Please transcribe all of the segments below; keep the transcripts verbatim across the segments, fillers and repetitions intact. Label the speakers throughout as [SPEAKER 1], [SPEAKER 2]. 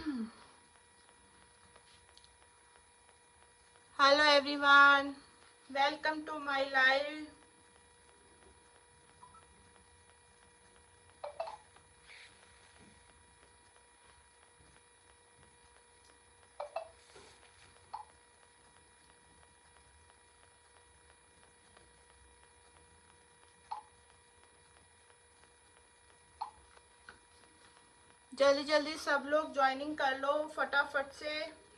[SPEAKER 1] Hello everyone, welcome to my live. जल्दी जल्दी सब लोग ज्वाइनिंग कर लो फटाफट से।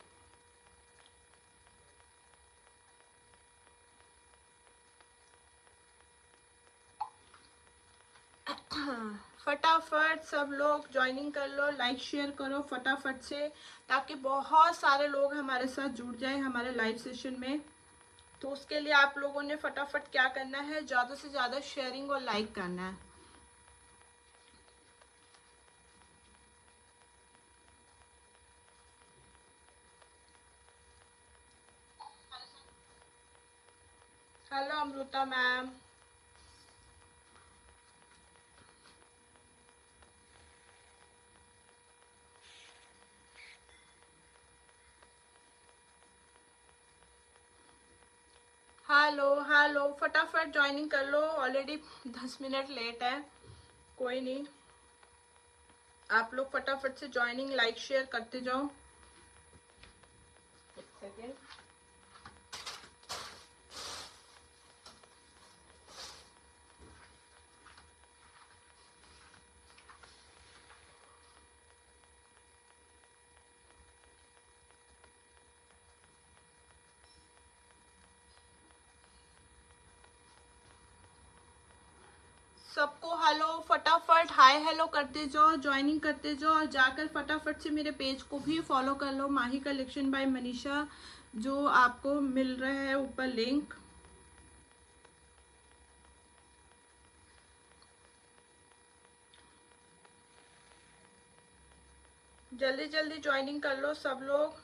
[SPEAKER 1] फटाफट सब लोग ज्वाइनिंग कर लो, लाइक शेयर करो फटाफट से, ताकि बहुत सारे लोग हमारे साथ जुड़ जाए हमारे लाइव सेशन में। तो उसके लिए आप लोगों ने फटाफट क्या करना है, ज़्यादा से ज़्यादा शेयरिंग और लाइक करना है। Hello Amrita ma'am. Hello hello, फटाफट ज्वाइनिंग कर लो, ऑलरेडी दस मिनट लेट है। कोई नहीं, आप लोग फटाफट से ज्वाइनिंग लाइक शेयर करते जाओ। एक सेकेंड। सबको हेलो, फटाफट हाय हेलो करते जाओ, ज्वाइनिंग करते जाओ और जाकर फटाफट से मेरे पेज को भी फॉलो कर लो, माही कलेक्शन बाय मनीषा, जो आपको मिल रहा है ऊपर लिंक। जल्दी जल्दी ज्वाइनिंग कर लो सब लोग।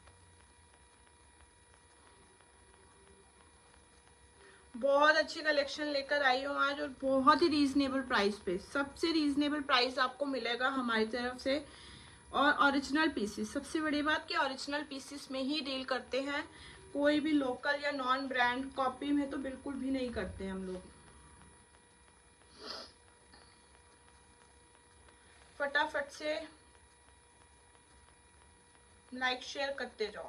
[SPEAKER 1] बहुत अच्छी कलेक्शन लेकर आई हूँ आज, और बहुत ही रीजनेबल प्राइस पे, सबसे रीजनेबल प्राइस आपको मिलेगा हमारी तरफ से। और ओरिजिनल पीसेस, सबसे बड़ी बात कि ओरिजिनल पीसेस में ही डील करते हैं, कोई भी लोकल या नॉन ब्रांड कॉपी में तो बिल्कुल भी नहीं करते हम लोग। फटाफट से लाइक शेयर करते जाओ।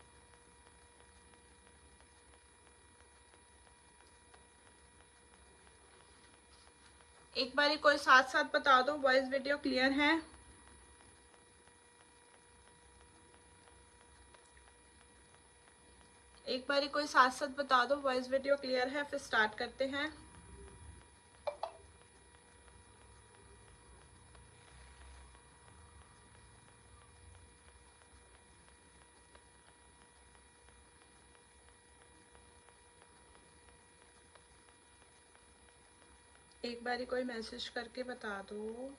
[SPEAKER 1] एक बारी कोई साथ साथ बता दो वॉइस वीडियो क्लियर है। एक बारी कोई साथ साथ बता दो वॉइस वीडियो क्लियर है, फिर स्टार्ट करते हैं। एक बारी कोई मैसेज करके बता दो।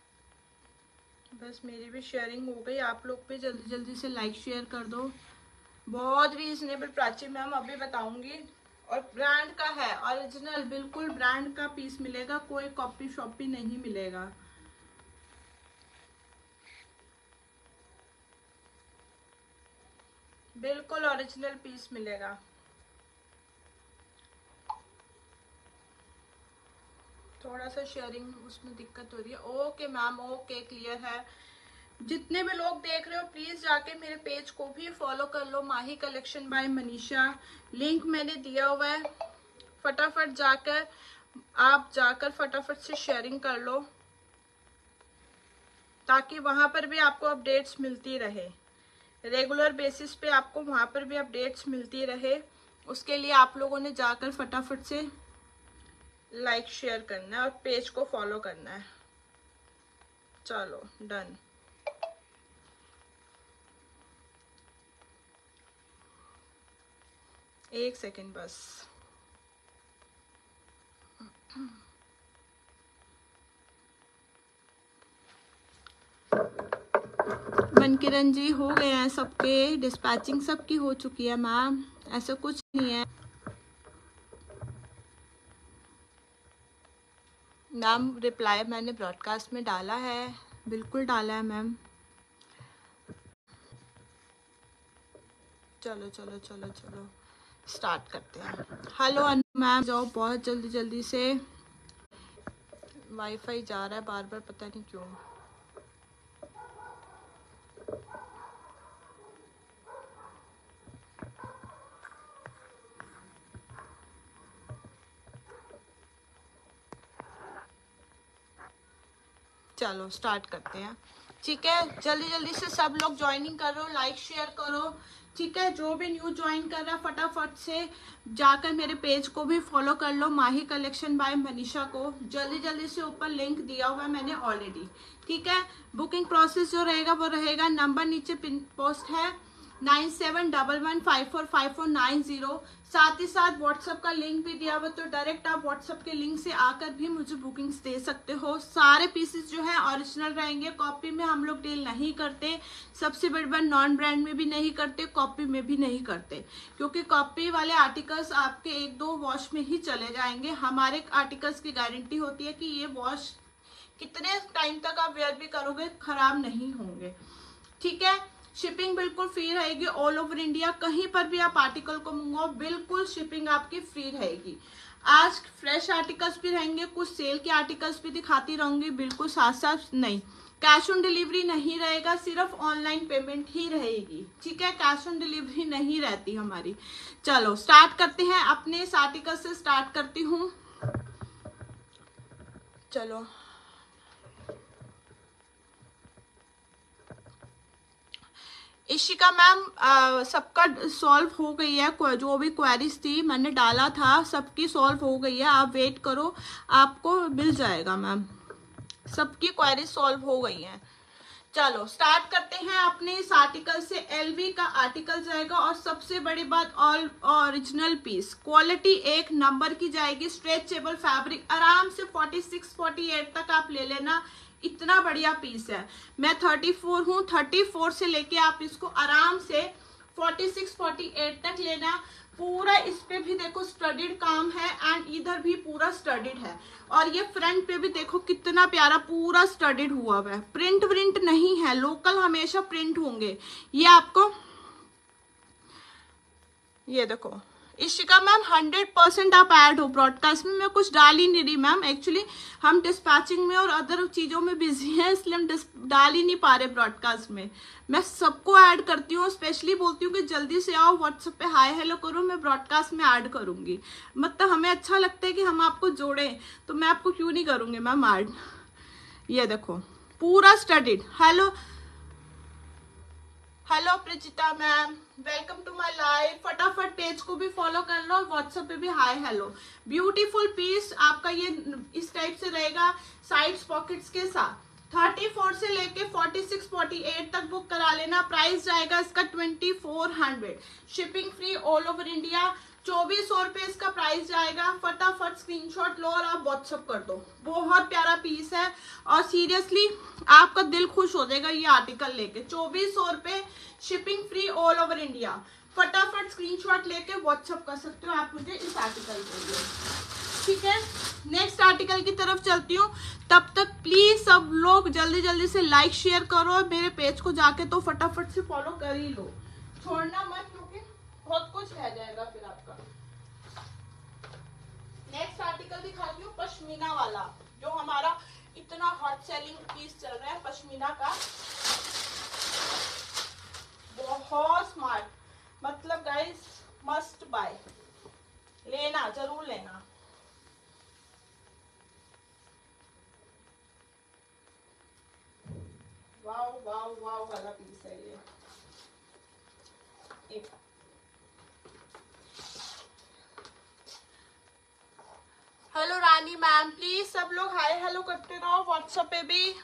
[SPEAKER 1] बस मेरी भी शेयरिंग हो गई, आप लोग भी जल्दी जल्दी से लाइक शेयर कर दो। बहुत रीजनेबल प्राची मैम अभी बताऊंगी, और ब्रांड का है, ओरिजिनल बिल्कुल ब्रांड का पीस मिलेगा, कोई कॉपी शॉपी नहीं मिलेगा। बिल्कुल ओरिजिनल पीस मिलेगा। थोड़ा सा शेयरिंग उसमें दिक्कत हो रही है। ओके मैम, ओके क्लियर है। जितने भी लोग देख रहे हो प्लीज जाके मेरे पेज को भी फॉलो कर लो, Mahi collection by Manisha, link मैंने दिया हुआ है। फटाफट जाकर आप जाकर फटाफट से शेयरिंग कर लो, ताकि वहां पर भी आपको अपडेट्स मिलती रहे, रेगुलर बेसिस पे आपको वहां पर भी अपडेट्स मिलती रहे। उसके लिए आप लोगों ने जाकर फटाफट से लाइक शेयर करना है और पेज को फॉलो करना है। चलो डन। एक सेकेंड बस। मनकिरण जी हो गए हैं सबके, डिस्पैचिंग सबकी हो चुकी है मैम, ऐसा कुछ नहीं है मैम। रिप्लाई मैंने ब्रॉडकास्ट में डाला है, बिल्कुल डाला है मैम। चलो चलो चलो चलो स्टार्ट करते हैं। हेलो मैम, जाओ बहुत जल्दी जल्दी से। वाईफाई जा रहा है बार बार, पता नहीं क्यों। चलो स्टार्ट करते हैं, ठीक है। जल्दी जल्दी से सब लोग ज्वाइनिंग करो, लाइक शेयर करो, ठीक है। जो भी न्यू ज्वाइन कर रहा है फटाफट से जाकर मेरे पेज को भी फॉलो कर लो, माही कलेक्शन बाय मनीषा को। जल्दी जल्दी से ऊपर लिंक दिया हुआ है मैंने ऑलरेडी, ठीक है। बुकिंग प्रोसेस जो रहेगा वो रहेगा, नंबर नीचे पिन पोस्ट है nine seven double one five four five four nine zero. साथ ही साथ व्हाट्सएप का लिंक भी दिया हुआ, तो डायरेक्ट आप व्हाट्सएप के लिंक से आकर भी मुझे बुकिंग्स दे सकते हो। सारे पीसेस जो है ओरिजिनल रहेंगे, कॉपी में हम लोग डील नहीं करते। सबसे बड़ी बात, नॉन ब्रांड में भी नहीं करते, कॉपी में भी नहीं करते, क्योंकि कॉपी वाले आर्टिकल्स आपके एक दो वॉश में ही चले जाएंगे। हमारे आर्टिकल्स की गारंटी होती है कि ये वॉश कितने टाइम तक आप वेयर भी करोगे खराब नहीं होंगे, ठीक है। शिपिंग बिल्कुल फ्री रहेगी ऑल ओवर इंडिया, कहीं पर भी आप आर्टिकल को मंगवाओ बिल्कुल शिपिंग आपकी फ्री रहेगी। आज फ्रेश आर्टिकल्स भी रहेंगे, कुछ सेल के आर्टिकल्स भी दिखाती रहूंगी बिल्कुल साथ साथ। नहीं, कैश ऑन डिलीवरी नहीं रहेगा, सिर्फ ऑनलाइन पेमेंट ही रहेगी, ठीक है। कैश ऑन डिलीवरी नहीं रहती हमारी। चलो स्टार्ट करते हैं, अपने इस आर्टिकल से स्टार्ट करती हूँ। चलो इशिका मैम, सबका सॉल्व हो गई है, जो भी क्वेरीज थी मैंने डाला था सबकी सॉल्व हो गई है। आप वेट करो, आपको मिल जाएगा मैम, सबकी क्वेरीज सॉल्व हो गई हैं। चलो स्टार्ट करते हैं अपने इस आर्टिकल से। एलवी का आर्टिकल जाएगा, और सबसे बड़ी बात ऑल ओरिजिनल पीस, क्वालिटी एक नंबर की जाएगी। स्ट्रेचेबल फैब्रिक, आराम से फोर्टी सिक्स फोर्टी एट तक आप ले लेना, इतना बढ़िया पीस है। मैं थर्टी फोर हूँ, थर्टी फोर से लेके आप इसको आराम से फोर्टी सिक्स फोर्टी एट तक लेना। पूरा इस पे भी देखो स्टडीड काम है, एंड इधर भी पूरा स्टडीड है, और ये फ्रंट पे भी देखो कितना प्यारा पूरा स्टडीड हुआ है। प्रिंट प्रिंट नहीं है, लोकल हमेशा प्रिंट होंगे। ये आपको ये देखो इशिका मैम, हंड्रेड परसेंट आप ऐड हो ब्रॉडकास्ट में। मैं कुछ डाल ही नहीं रही मैम, एक्चुअली हम डिस्पैचिंग में और अदर चीजों में बिजी हैं, इसलिए हम डाल ही नहीं पा रहे ब्रॉडकास्ट में। मैं सबको ऐड करती हूँ, स्पेशली बोलती हूँ कि जल्दी से आओ व्हाट्सएप पे हाय हेलो करो, मैं ब्रॉडकास्ट में ऐड करूंगी। मतलब हमें अच्छा लगता है कि हम आपको जोड़ें, तो मैं आपको क्यों नहीं करूंगी मैम ऐड। ये देखो पूरा studded. Hello hello Prijita ma'am, welcome to my live. फटाफट पेज को भी फॉलो कर लो, व्हाट्सएप पे भी हाय हेलो। ब्यूटीफुल पीस आपका ये इस टाइप से रहेगा, साइड्स पॉकेट्स के साथ। थर्टी फोर से लेके फोर्टी सिक्स फोर्टी एट तक बुक करा लेना। प्राइस जाएगा इसका twenty four hundred, shipping free all over India. चौबीस सौ रुपए इसका प्राइस जाएगा। फटाफट स्क्रीनशॉट लो और आप व्हाट्सअप कर दो। बहुत प्यारा पीस है, और सीरियसली आपका दिल खुश हो जाएगा ये आर्टिकल लेके। चौबीस सौ रुपए, shipping free all over India. फटाफट स्क्रीनशॉट लेके व्हाट्सअप कर सकते हो आप मुझे इस आर्टिकल के लिए, ठीक है। नेक्स्ट आर्टिकल की तरफ चलती हूँ, तब तक प्लीज सब लोग जल्दी जल्दी से लाइक शेयर करो, मेरे पेज को जाके तो फटाफट से फॉलो कर ही लो, छोड़ना मत, क्योंकि बहुत कुछ रह जाएगा फिर आपका। नेक्स्ट आर्टिकल दिखाती हूँ, पश्मीना वाला, जो हमारा इतना हॉट सेलिंग पीस चल रहा है पश्मीना का। बहुत स्मार्ट, मतलब गाइस मस्ट बाय, लेना जरूर लेना। वाव वाव वाव वाला पीस है ये। एक हेलो रानी मैम, प्लीज सब लोग हाय हेलो करते रहो व्हाट्सएप पे भी।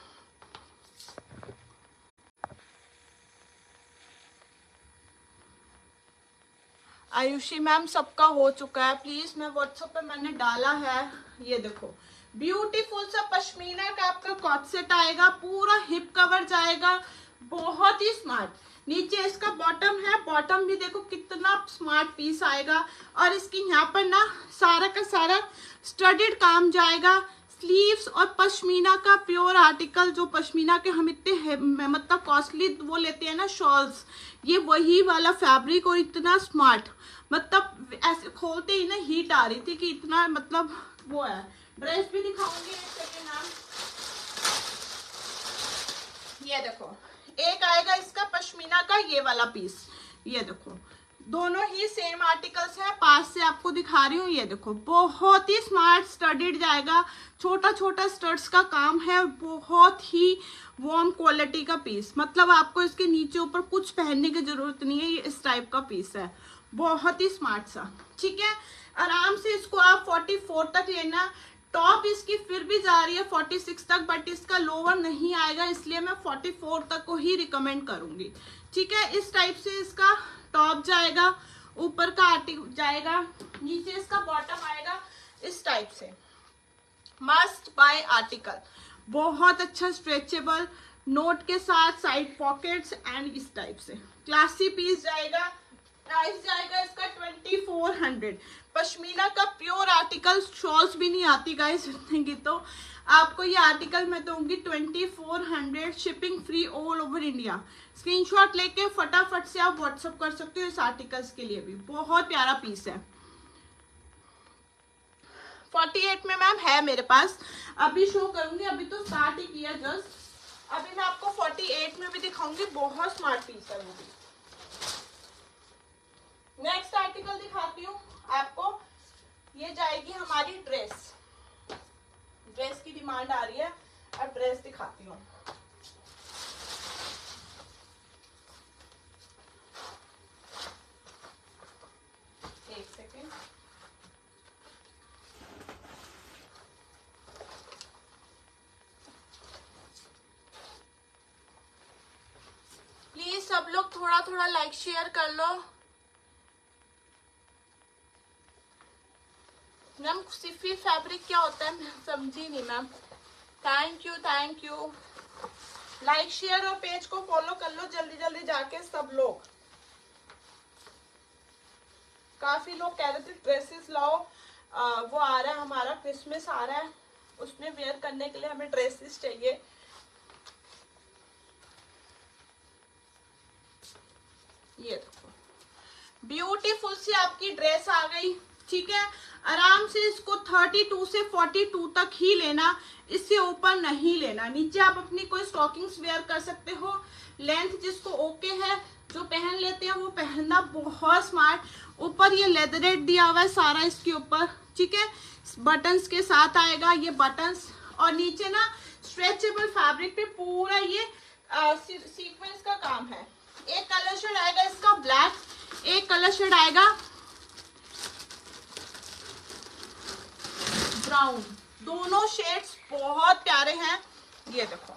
[SPEAKER 1] आयुषी मैम, सबका हो चुका है, प्लीज मैं व्हाट्सएप पे मैंने डाला है। ये देखो ब्यूटीफुल सा पश्मीना का आपका कॉट सेट आएगा, पूरा हिप कवर जाएगा, बहुत ही स्मार्ट। नीचे इसका बॉटम है, बॉटम भी देखो कितना स्मार्ट पीस आएगा, और इसकी यहाँ पर ना सारा का सारा स्टडीड काम जाएगा। स्लीव्स और पश्मीना का प्योर आर्टिकल, जो पश्मीना के हम इतने मतलब कॉस्टली वो लेते हैं ना शॉल्स, ये वही वाला फैब्रिक और इतना स्मार्ट, मतलब ऐसे खोलते ही ना हीट आ रही थी कि इतना मतलब वो है। ड्रेस भी दिखाऊंगी एक सेकेंड मैम। ये देखो, एक आएगा इसका पश्मीना का ये वाला पीस, ये देखो दोनों ही सेम आर्टिकल्स है, पास से आपको दिखा रही हूँ। ये देखो बहुत ही स्मार्ट स्टडीड जाएगा, छोटा छोटा स्टड्स का काम है, बहुत ही वार्म क्वालिटी का पीस, मतलब आपको इसके नीचे ऊपर कुछ पहनने की जरूरत नहीं है, ये इस टाइप का पीस है, बहुत ही स्मार्ट सा। ठीक है, आराम से इसको आप चौवालीस तक लेना। टॉप इसकी फिर भी जा रही है छियालीस तक, बट इसका लोअर नहीं आएगा, इसलिए मैं चौवालीस तक को ही रिकमेंड करूंगी। ठीक है, इस टाइप से इसका टॉप जाएगा, ऊपर का आर्टिकल जाएगा, नीचे इसका बॉटम आएगा इस टाइप से। मस्ट बाय आर्टिकल, बहुत अच्छा स्ट्रेचेबल, नोट के साथ, साइड पॉकेट्स एंड इस टाइप से क्लासी पीस जाएगा। प्राइस जाएगा इसका ट्वेंटी फोर हंड्रेड। पश्मीना का प्योर आर्टिकल, शॉल्स भी नहीं आती गाइस इतने की, तो आपको ये आर्टिकल मैं दूंगी twenty four hundred, shipping free all over India. Screenshot लेके फटाफट से आप व्हाट्सअप कर सकते हो इस आर्टिकल्स के लिए भी, बहुत प्यारा पीस है। अड़तालीस में मैम है मेरे पास, अभी शो करूंगी, अभी तो स्टार्ट ही किया जस्ट, अभी मैं आपको अड़तालीस में भी दिखाऊंगी, बहुत स्मार्ट पीस है वो भी। नेक्स्ट आर्टिकल दिखाती हूँ आपको, ये जाएगी हमारी ड्रेस, ड्रेस की डिमांड आ रही है और ड्रेस दिखाती हूँ। एक सेकेंड, प्लीज सब लोग थोड़ा थोड़ा लाइक शेयर कर लो। मैम सिफी फैब्रिक क्या होता है, मैं समझी नहीं ma'am. Thank you thank you, like share और पेज को फॉलो कर लो जल्दी जल्दी जाके सब लोग। काफी लोग कह रहे थे ड्रेसेस लाओ, आ, वो आ रहा है हमारा क्रिसमस आ रहा है, उसमें वेयर करने के लिए हमें ड्रेसेस चाहिए। ये देखो ब्यूटीफुल सी आपकी ड्रेस आ गई। ठीक है, आराम से इसको बत्तीस से बयालीस तक ही लेना, इससे ऊपर नहीं लेना। नीचे आप अपनी कोई स्टॉकिंग्स वेयर कर सकते हो, लेंथ जिसको ओके है, जो पहन लेते हैं वो पहनना, बहुत स्मार्ट। ऊपर ये लेदरेट दिया हुआ है सारा इसके ऊपर, ठीक है, बटन्स के साथ आएगा ये बटन्स, और नीचे ना स्ट्रेचेबल फैब्रिक पे पूरा ये सीक्वेंस का काम है। एक कलर शेड आएगा इसका ब्लैक, एक कलर शेड आएगा ब्राउन, दोनों शेड्स बहुत प्यारे हैं। ये देखो,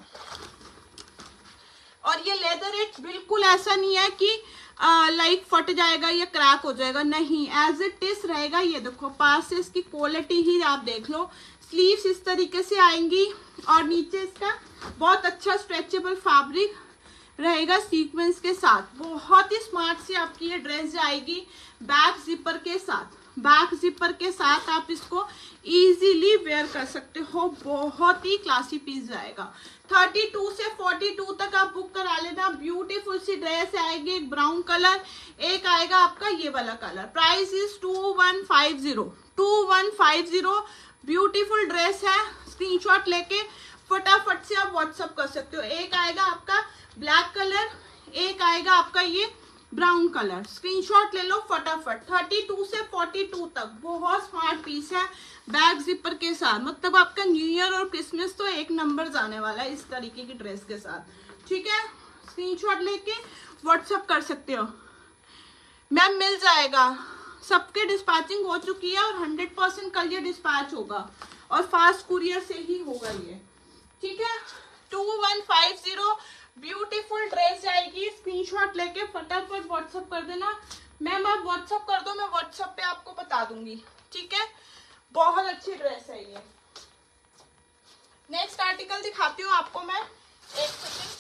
[SPEAKER 1] और ये लेदर इट बिल्कुल ऐसा नहीं है कि लाइक फट जाएगा या क्रैक हो जाएगा, नहीं, एज इट इज रहेगा। ये देखो पास से इसकी क्वालिटी ही आप देख लो। स्लीव्स इस तरीके से आएंगी और नीचे इसका बहुत अच्छा स्ट्रेचेबल फैब्रिक रहेगा सीक्वेंस के साथ। बहुत ही स्मार्ट सी आपकी ये ड्रेस जाएगी बैक जिपर के साथ। बैक जिपर के साथ आप इसको इजीली वेयर कर सकते हो, बहुत ही क्लासी पीस जाएगा। बत्तीस से बयालीस तक आप बुक करा लेना। ब्यूटीफुल सी ड्रेस आएगी, एक ब्राउन कलर, एक आएगा आपका ये वाला colour. Price is two one five zero, two one five zero. Beautiful dress है, स्क्रीनशॉट लेके फटाफट से आप व्हाट्सअप कर सकते हो। एक आएगा आपका ब्लैक कलर, एक आएगा आपका ये ब्राउन कलर, स्क्रीनशॉट ले लो फटाफट। बत्तीस से बयालीस तक बहुत स्मार्ट पीस है बैक जिपर के साथ, मतलब आपका न्यू ईयर और क्रिसमस तो एक नंबर जाने वाला है इस तरीके की ड्रेस के साथ। ठीक है, स्क्रीनशॉट लेके व्हाट्सअप कर सकते हो। मैम मिल जाएगा, सबके डिस्पैचिंग हो चुकी है और हंड्रेड परसेंट कल ये डिस्पैच होगा और फास्ट कुरियर से ही होगा ये। ठीक है, two one five zero beautiful dress जाएगी। स्क्रीनशॉट लेके फटाफट व्हाट्सअप कर देना। मैम आप व्हाट्सअप कर दो, मैं व्हाट्सअप पे आपको बता दूंगी। ठीक है, बहुत अच्छी ड्रेस है ये। नेक्स्ट आर्टिकल दिखाती हूँ आपको मैं, एक सेकेंड।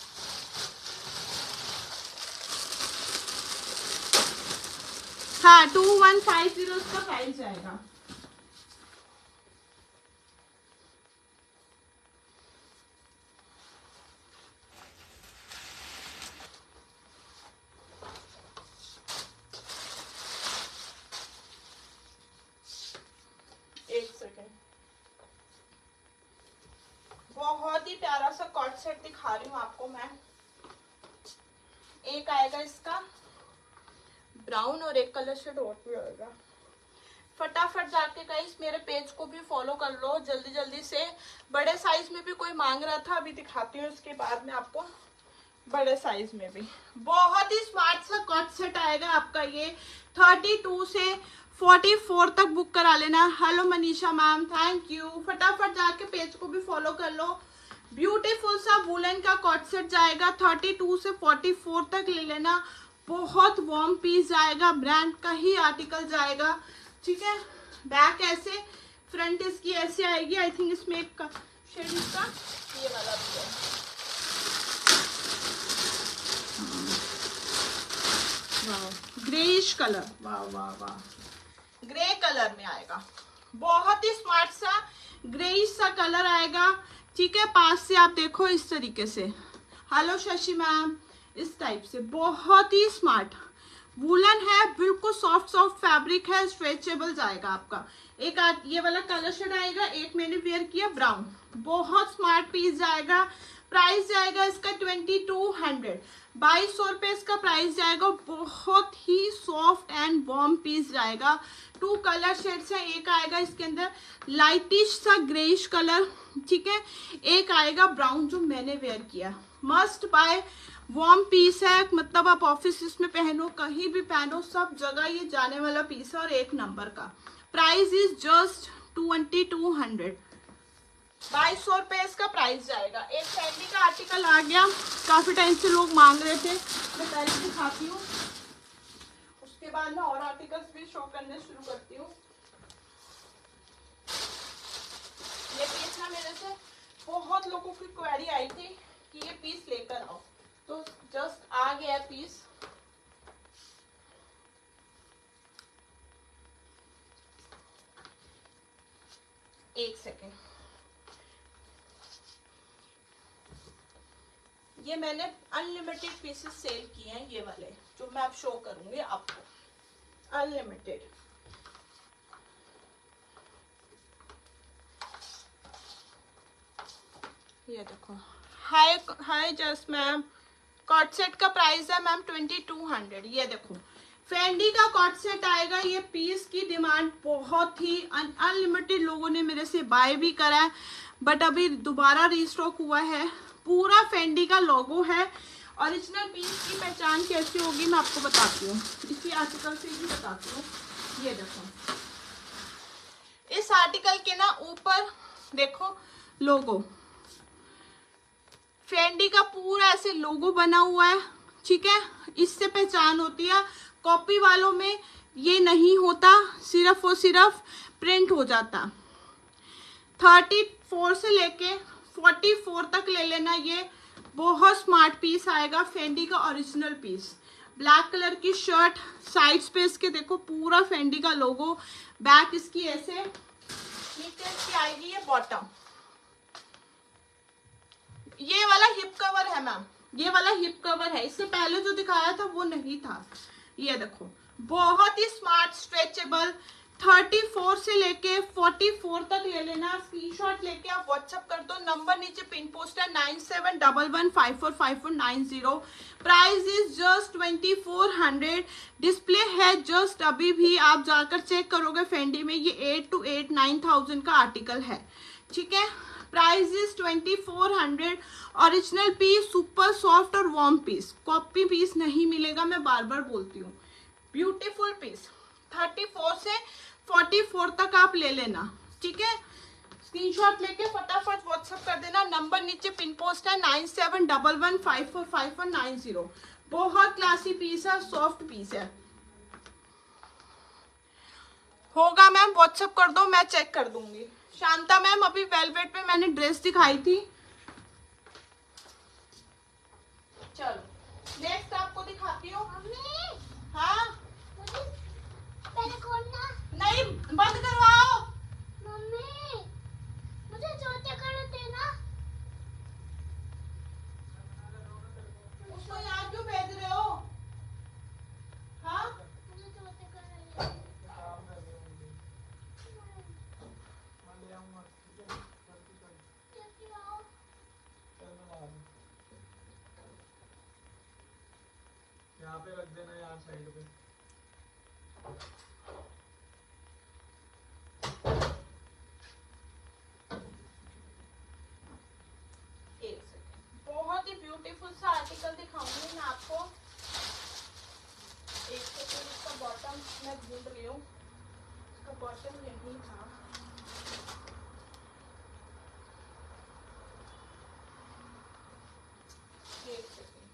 [SPEAKER 1] हाँ, टू वन फाइव जीरो इसका प्राइस जाएगा। दिखा रही हूँ आपको मैं। एक आएगा इसका ब्राउन और एक कलर शेड और भी आएगा। फटाफट जाके गाइस मेरे पेज को भी फॉलो कर लो जल्दी जल्दी से। बड़े साइज में भी कोई मांग रहा था, अभी दिखाती हूँ इसके बाद में आपको बड़े साइज में भी। बहुत ही स्मार्ट सा कॉट सेट आएगा आपका ये। थर्टी टू से फोर्टी फोर तक बुक करा लेना। Hello Manisha ma'am, thank you. फटाफट जाके पेज को भी फॉलो कर लो। ब्यूटीफुल सा वुलन का कॉट सेट जाएगा, थर्टी टू से फोर्टी फोर तक ले लेना। बहुत वार्म पीस जाएगा, ब्रांड का ही आर्टिकल जाएगा, ठीक है। बैक ऐसे, फ्रंट इसकी ऐसे आएगी। आई थिंक इसमें एक शेड इसका ये वाला भी है। वाह ग्रेइश कलर, वाह वाह वाह, ग्रे कलर में आएगा। बहुत ही स्मार्ट सा ग्रेइश सा कलर आएगा, ठीक है। पास से आप देखो इस तरीके से। हेलो शशि मैम, इस टाइप से बहुत ही स्मार्ट वुलन है, बिल्कुल सॉफ्ट सॉफ्ट फैब्रिक है, स्ट्रेचेबल जाएगा आपका। एक ये वाला कलर शेड आएगा, एक मैंने वेयर किया ब्राउन। बहुत स्मार्ट पीस जाएगा। प्राइस जाएगा इसका ट्वेंटी टू हंड्रेड, बाईस सौ रुपये इसका प्राइस जाएगा। बहुत ही सॉफ्ट एंड वार्म पीस जाएगा। टू कलर शेड्स है, एक आएगा इसके अंदर लाइटिश सा ग्रेइश कलर, ठीक है। एक आएगा ब्राउन जो मैंने वेयर किया। मस्ट बाय, वार्म पीस है, मतलब आप ऑफिस में पहनो, कहीं भी पहनो, सब जगह ये जाने वाला पीस है और एक नंबर का। Price is just twenty two hundred, बाईस सौ रुपये इसका प्राइस जाएगा। एक फैंडी का आर्टिकल आ गया, काफी टाइम से लोग मांग रहे थे, मैं पहले दिखाती हूँ, उसके बाद मैं और आर्टिकल्स भी शो करने शुरू करती हूँ। ये पीस ना मेरे से बहुत लोगों की क्वेरी आई थी कि ये पीस लेकर आओ, तो जस्ट आ गया पीस। एक सेकेंड, ये मैंने अनलिमिटेड पीसेस सेल किए हैं, ये वाले जो मैं अब शो करूंगी आपको, अनलिमिटेड। ये देखो। Hi hi just ma'am, coat set का प्राइस है मैम ट्वेंटी टू हंड्रेड। ये देखो फेंडी का कॉट सेट आएगा। ये पीस की डिमांड बहुत ही अनलिमिटेड लोगों ने मेरे से बाय भी करा है, बट अभी दोबारा रीस्टॉक हुआ है। पूरा फेंडी का लोगो है। ओरिजिनल पीस की पहचान कैसे होगी मैं आपको बताती हूँ, इसी आर्टिकल से ही बताती हूँ। ये देखो, इस आर्टिकल के ना ऊपर देखो लोगो, फेंडी का पूरा ऐसे लोगो बना हुआ है, ठीक है। इससे पहचान होती है। कॉपी वालों में ये नहीं होता, सिर्फ और सिर्फ प्रिंट हो जाता। थर्टी फोर से लेके फोर्टी फोर तक ले लेना। ये बहुत स्मार्ट पीस आएगा, फेंडी का ओरिजिनल पीस। ब्लैक कलर की शर्ट, साइड्स पे इसके देखो पूरा फेंडी का लोगो, बैक इसकी ऐसे, नीचे इसकी आएगी ये बॉटम। ये वाला हिप कवर है मैम, ये वाला हिप कवर है। इससे पहले जो दिखाया था वो नहीं था। ये देखो बहुत ही स्मार्ट स्ट्रेचेबल, थर्टी फोर से लेके फोर्टी फोर तक ले लेना। स्क्रीनशॉट लेके आप व्हाट्सएप कर दो, नंबर नीचे पिन पोस्ट है nine seven double one five four five four nine zero. Price is just twenty four hundred. Display है जस्ट अभी भी, आप जाकर चेक करोगे फेंडी में, ये eight to eight nine thousand का आर्टिकल है, ठीक है। Price is twenty four hundred. Original piece, super soft और वार्म पीस, कॉपी पीस नहीं मिलेगा, मैं बार बार बोलती हूँ। ब्यूटीफुल पीस, थर्टी फोर से फोर्टी फोर तक आप ले लेना, ठीक है। स्क्रीनशॉट लेके फटाफट व्हाट्सएप कर देना, नंबर नीचे पिन पोस्ट है nine seven double one five four five four nine zero. बहुत क्लासी पीस है, सॉफ्ट पीस है। होगा मैम व्हाट्सएप कर दो, मैं चेक कर दूंगी। शांता मैम, अभी वेलवेट में मैंने ड्रेस दिखाई थी। चलो नेक्स्ट आपको दिखाती हूँ। हाँ
[SPEAKER 2] पहले खोलना।
[SPEAKER 1] नहीं, बंद करवाओ।
[SPEAKER 2] मम्मी मुझे जूते कर देना।
[SPEAKER 1] उसको यहाँ क्यों भेज रहे हो? हाँ
[SPEAKER 2] मुझे जूते कर
[SPEAKER 3] पे रख देना यार साइड पे।
[SPEAKER 1] एक सेकेंड, बहुत ही ब्यूटीफुल सा आर्टिकल दिखाऊंगी मैं आपको। एक सेकेंड, इसका बॉटम मैं भूल रही हूँ, इसका बॉटम यही था। एक सेकेंड,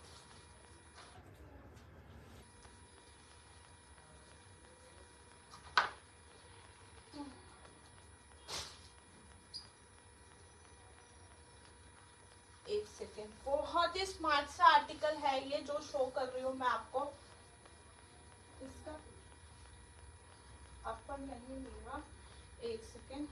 [SPEAKER 1] एक सेकेंड, बहुत ही स्मार्ट सा आर्टिकल है ये जो शो कर रही हूँ मैं आपको। इसका अपर नहीं लूंगा, एक सेकेंड।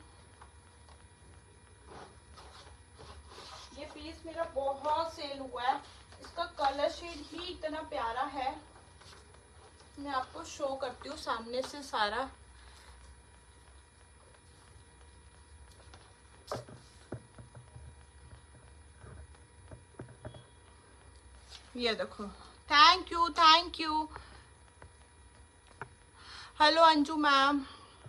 [SPEAKER 1] ये पीस मेरा बहुत सेल हुआ है, इसका कलर शेड ही इतना प्यारा है। मैं आपको शो करती हूँ सामने से सारा। ये देखो, thank you thank you. Hello Anju ma'am,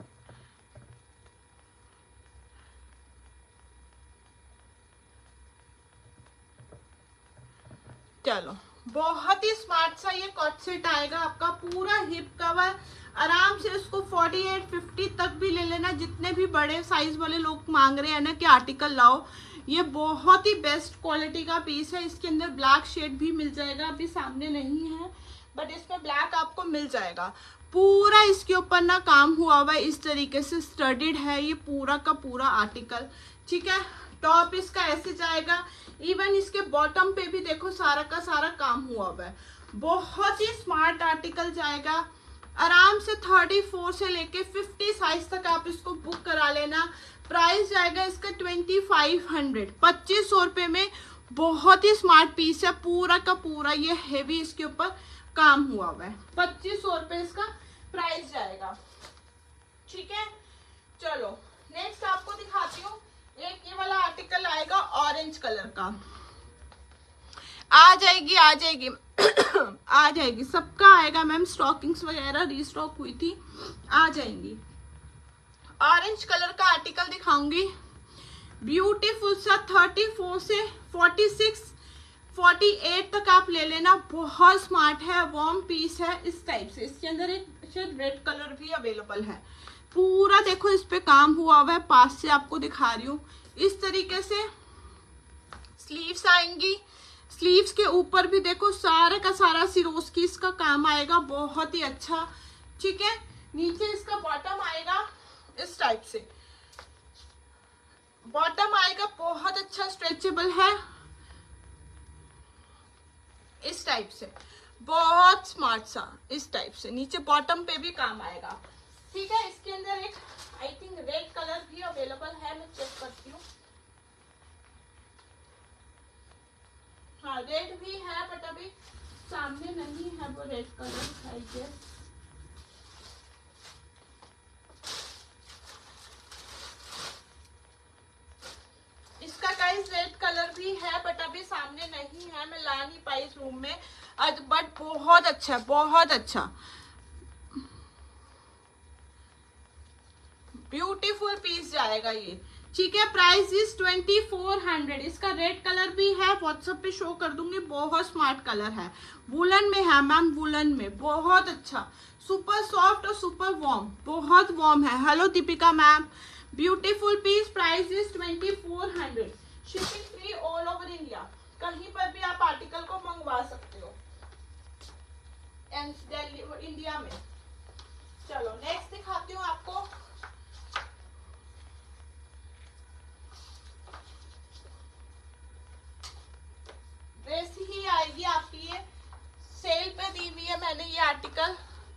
[SPEAKER 1] चलो बहुत ही स्मार्ट सा ये कॉट सेट आएगा आपका, पूरा हिप कवर। आराम से इसको अड़तालीस पचास तक भी ले लेना, जितने भी बड़े साइज वाले लोग मांग रहे हैं ना कि आर्टिकल लाओ। ये बहुत ही बेस्ट क्वालिटी का पीस है। इसके अंदर ब्लैक शेड भी मिल जाएगा, अभी सामने नहीं है बट इसमें ब्लैक आपको मिल जाएगा। पूरा इसके ऊपर ना काम हुआ हुआ है, इस तरीके से स्टडीड है ये पूरा का पूरा आर्टिकल, ठीक है। टॉप इसका ऐसे जाएगा, इवन इसके बॉटम पे भी देखो सारा का सारा काम हुआ हुआ है। बहुत ही स्मार्ट आर्टिकल जाएगा। आराम से चौंतीस से लेके पचास साइज तक आप इसको बुक करा लेना। प्राइस जाएगा इसका ट्वेंटी फाइव हंड्रेड, पच्चीस सौ रुपये में। बहुत ही स्मार्ट पीस है, पूरा का पूरा ये हेवी इसके ऊपर काम हुआ हुआ है। पच्चीस सौ रुपये इसका प्राइस जाएगा, ठीक है। चलो नेक्स्ट आपको दिखाती हूँ। एक ये वाला आर्टिकल आएगा ऑरेंज कलर का, आ जाएगी आ जाएगी आ जाएगी, सबका आएगा मैम। स्टॉकिंग्स वगैरह रीस्टॉक हुई थी, आ जाएंगी। ऑरेंज कलर का आर्टिकल दिखाऊंगी, ब्यूटीफुल सा। चौंतीस से छियालीस अड़तालीस तक आप ले लेना, बहुत स्मार्ट है, वार्म पीस है इस टाइप से। इसके अंदर एक शायद रेड कलर भी अवेलेबल है। पूरा देखो इस पे काम हुआ हुआ है, पास से आपको दिखा रही हूँ। इस तरीके से स्लीव्स आएंगी, स्लीव्स के ऊपर भी देखो सारा का सारा सिरोस की इसका काम आएगा, बहुत ही अच्छा, ठीक है। नीचे इसका बॉटम आएगा इस टाइप से, बॉटम आएगा बहुत अच्छा, स्ट्रेचेबल है इस टाइप से, बहुत स्मार्ट सा इस टाइप से। नीचे बॉटम पे भी काम आएगा, ठीक है। इसके अंदर एक आई थिंक रेड कलर भी अवेलेबल है, मैं चेक करती हूँ। हाँ रेड भी है बट अभी सामने नहीं है वो रेड कलर, आई गेस। इसका गाइस रेड कलर भी है बट अभी सामने नहीं है, मैं ला नहीं पाई इस रूम में, बट बहुत अच्छा बहुत अच्छा ब्यूटीफुल पीस जाएगा ये, ठीक है। Price is twenty four hundred. इसका रेड कलर भी है, व्हाट्सएप पे शो कर दूंगी, बहुत स्मार्ट कलर है। वुलन में है मैम, वुलन में बहुत अच्छा, सुपर सॉफ्ट और सुपर वार्म, बहुत वार्म है। Hello Deepika ma'am, beautiful piece. Price is twenty four hundred, shipping free all over India. कहीं पर भी आप आर्टिकल को मंगवा सकते हो दिल्ली इंडिया में। चलो नेक्स्ट दिखाती हूँ आपको। ड्रेस ही आएगी आपकी, ये सेल पे दी हुई है मैंने ये आर्टिकल।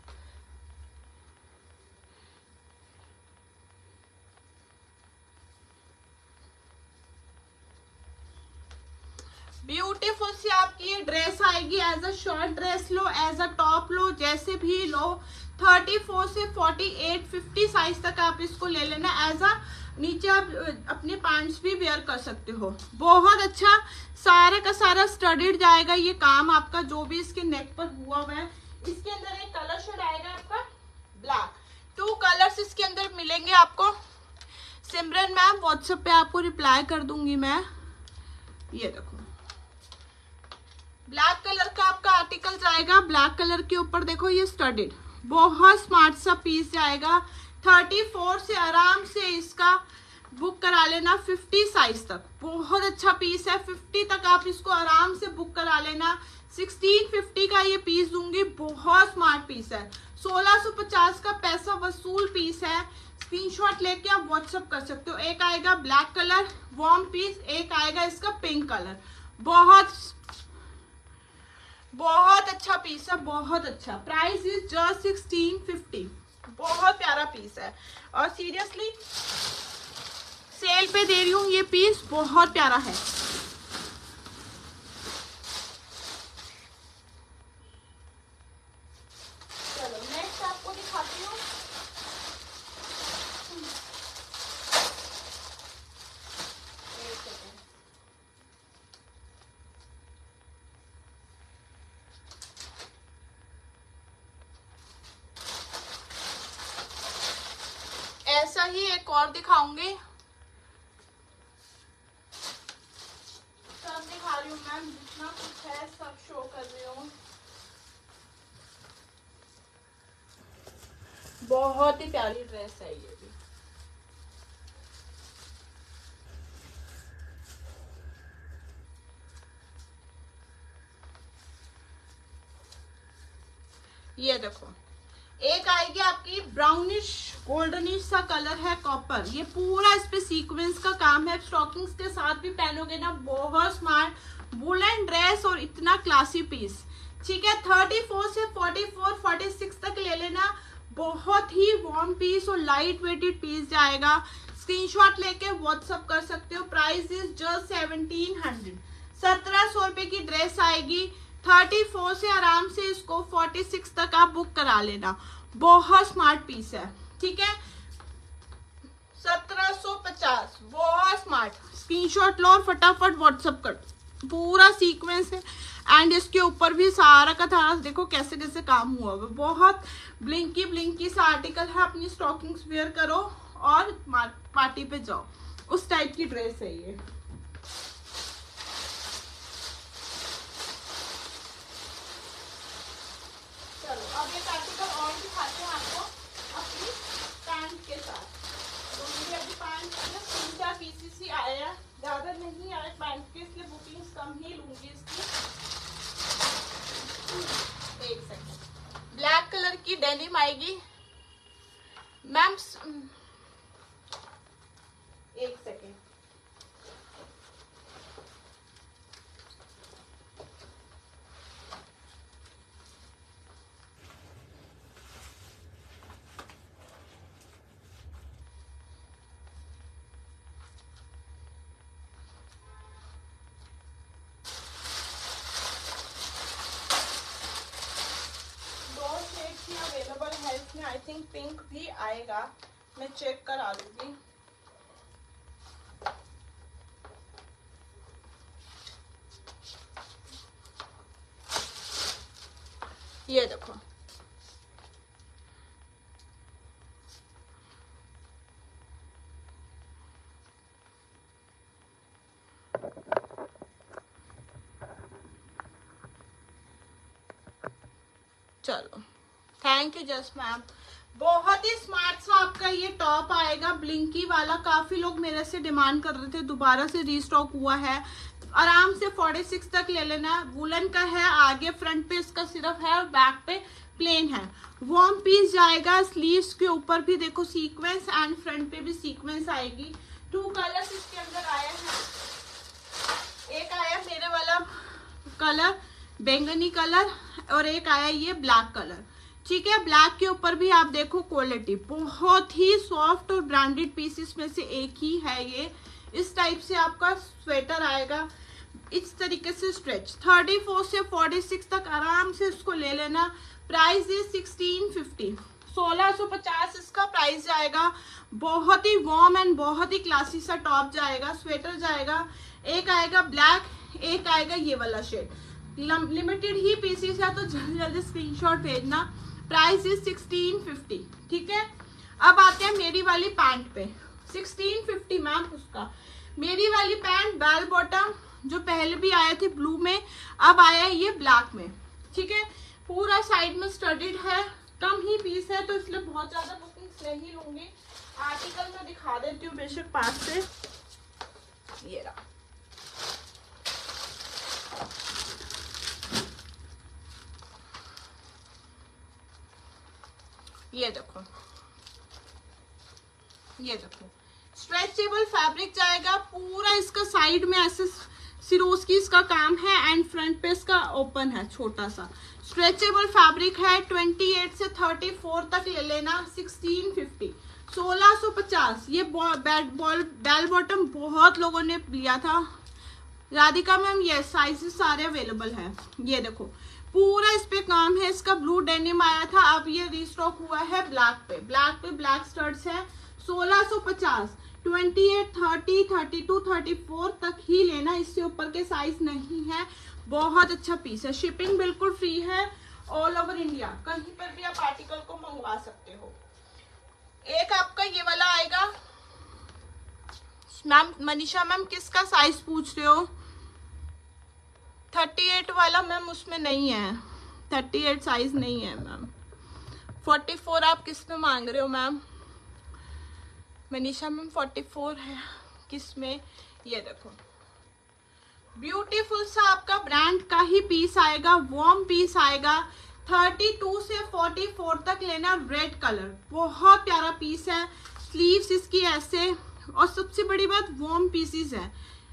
[SPEAKER 1] ब्यूटीफुल सी आपकी ये ड्रेस आएगी, एज अ शॉर्ट ड्रेस लो, एज अ टॉप लो, जैसे भी लो। चौंतीस से अड़तालीस पचास साइज तक आप इसको ले लेना। एज अ नीचे आप अपने पैंट्स भी वेयर कर सकते हो। बहुत अच्छा सारा का सारा स्टडीड जाएगा ये काम आपका, जो भी इसके नेक पर हुआ हुआ है। इसके अंदर एक कलर शेड आएगा आपका ब्लैक, टू कलर्स इसके अंदर मिलेंगे आपको। सिमरन मैम व्हाट्सएप पे आपको रिप्लाई कर दूंगी मैं। ये देखो ब्लैक कलर का आपका आर्टिकल जाएगा, ब्लैक कलर के ऊपर देखो ये स्टडीड, बहुत स्मार्ट सा पीस जाएगा। थर्टी फोर से आराम से इसका बुक करा लेना फिफ्टी साइज तक, बहुत अच्छा पीस है। फिफ्टी तक आप इसको आराम से बुक करा लेना। सिक्सटीन फिफ्टी का ये पीस दूंगी, बहुत स्मार्ट पीस है। सोलह सौ पचास का पैसा वसूल पीस है। स्क्रीनशॉट लेके आप व्हाट्सअप कर सकते हो। एक आएगा ब्लैक कलर वार्म पीस, एक आएगा इसका पिंक कलर। बहुत बहुत अच्छा पीस है, बहुत अच्छा। Price is just sixteen fifty, बहुत प्यारा पीस है। और सीरियसली सेल पे दे रही हूँ, ये पीस बहुत प्यारा है। चलो नेक्स्ट आपको दिखाती हूँ। एक सेकेंड, ऐसा ही एक और दिखाऊंगी। सब दिखा रही हूँ मैम, जितना कुछ है सब शो कर रही हूँ। बहुत ही प्यारी ड्रेस है ये भी। ये देखो एक आएगी आपकी ब्राउनिश गोल्डनिश सा कलर है, कॉपर। ये पूरा इस पे सीक्वेंस का काम है। स्टॉकिंग्स के साथ भी पहनोगे ना, बहुत स्मार्ट वुलन ड्रेस और इतना क्लासी पीस। ठीक है, थर्टी फोर से फोर्टी फोर फोर्टी सिक्स तक ले लेना। बहुत ही वार्म पीस और लाइट वेटेड पीस जाएगा। स्क्रीनशॉट लेके व्हाट्सअप कर सकते हो। Price is just seventeen hundred, सत्रह सौ रुपए की ड्रेस आएगी। थर्टी फोर से आराम से इसको फोर्टी सिक्स तक आप बुक करा लेना। बहुत स्मार्ट पीस है। ठीक है, सत्रह सौ पचास, बहुत स्मार्ट। स्क्रीनशॉट लो और फटाफट व्हाट्सअप कर। पूरा सीक्वेंस है एंड इसके ऊपर भी सारा का सारा देखो कैसे कैसे काम हुआ हुआ। बहुत ब्लिंकी ब्लिंकी सा आर्टिकल है। अपनी स्टॉकिंग्स वेयर करो और पार्टी पे जाओ, उस टाइप की ड्रेस है ये। चलो अब एक आर्टिकल और दिखाते हैं आपको अपनी पैंट के साथ। तो मुझे अभी पैंट के तीन चार पीसेस ही आए हैं, ज्यादा नहीं आए पैंट के, इसलिए बुकिंग्स कम ही लूंगी इसकी। एक सेकेंड, ब्लैक कलर की डेनिम आएगी मैम। एक सेकेंड, अवेलेबल है इसमें। आई थिंक पिंक भी आएगा, मैं चेक करा लूंगी। ये देखो चलो थैंक यू जस्ट मैम। बहुत ही स्मार्ट सा आपका ये टॉप आएगा, ब्लिंकी वाला। काफी लोग मेरे से डिमांड कर रहे थे, दोबारा से रीस्टॉक हुआ है। आराम से फोर्टी सिक्स तक ले लेना। वुलन का है, आगे फ्रंट पे इसका सिर्फ है और बैक पे प्लेन है। वार्म पीस जाएगा। स्लीव्स के ऊपर भी देखो सीक्वेंस एंड फ्रंट पे भी सीक्वेंस आएगी। टू कलर्स इसके अंदर आए हैं। एक आया मेरे वाला कलर बैंगनी कलर और एक आया ये ब्लैक कलर। ठीक है, ब्लैक के ऊपर भी आप देखो क्वालिटी बहुत ही सॉफ्ट और ब्रांडेड पीसेस में से एक ही है ये। इस टाइप से आपका स्वेटर आएगा, इस तरीके से स्ट्रेच। थर्टी फोर से फोर्टी सिक्स तक आराम से इसको ले लेना। प्राइस इज सिक्सटीन फिफ्टी, सोलह सौ पचास इसका प्राइस जाएगा। बहुत ही वार्म एंड बहुत ही क्लासी सा टॉप जाएगा, स्वेटर जाएगा। एक आएगा ब्लैक, एक आएगा ये वाला शेड। लिमिटेड ही पीसीस है तो जल्दी जल्दी स्क्रीनशॉट भेजना। प्राइस इज सिक्सटीन फिफ्टी, ठीक है। अब आते हैं मेरी वाली पैंट पे, सिक्सटीन फिफ्टी मैम उसका। मेरी वाली पैंट बेल बॉटम जो पहले भी आए थे ब्लू में, अब आया है ये ब्लैक में, ठीक है। पूरा साइड में स्टडीड है, कम ही पीस है तो इसलिए बहुत ज्यादा बुकिंग्स नहीं लूंगी। आर्टिकल में दिखा देती हूँ बेशक पास से। ये रहा, ये देखो, ये देखो स्ट्रेचेबल फैब्रिक जाएगा पूरा। इसका साइड में ऐसे सिरोस्की इसका काम है एंड फ्रंट पे इसका ओपन है छोटा सा। स्ट्रेचेबल फैब्रिक है। अट्ठाईस से चौंतीस तक ले लेना। सिक्सटीन फिफ्टी, सोलह सौ पचास। ये बेल बॉटम बहुत लोगों ने लिया था। राधिका मैम ये साइजेस सारे अवेलेबल हैं। ये देखो पूरा इस पे काम है। इसका ब्लू डेनिम आया था, अब ये रीस्टॉक हुआ है ब्लैक पे। ब्लैक पे ब्लैक स्टड्स है। सोलह सौ पचास। अट्ठाईस, तीस, बत्तीस, चौंतीस तक ही लेना, इससे ऊपर के साइज नहीं है। बहुत अच्छा पीस है। शिपिंग बिल्कुल फ्री है ऑल ओवर इंडिया, कहीं पर भी आप आर्टिकल को मंगवा सकते हो। एक आपका ये वाला आएगा मैम, मनीषा मैम किसका साइज पूछ रहे हो? अड़तीस वाला मैम उसमें नहीं है, अड़तीस साइज नहीं है मैम। चौवालीस आप किस में मांग रहे हो मैम? मनीषा मैम चौवालीस है किस में? ये देखो ब्यूटीफुल सा आपका ब्रांड का ही पीस आएगा, वार्म पीस आएगा। बत्तीस से चौवालीस तक लेना। रेड कलर बहुत प्यारा पीस है। स्लीव्स इसकी ऐसे, और सबसे बड़ी बात वार्म पीसेस है।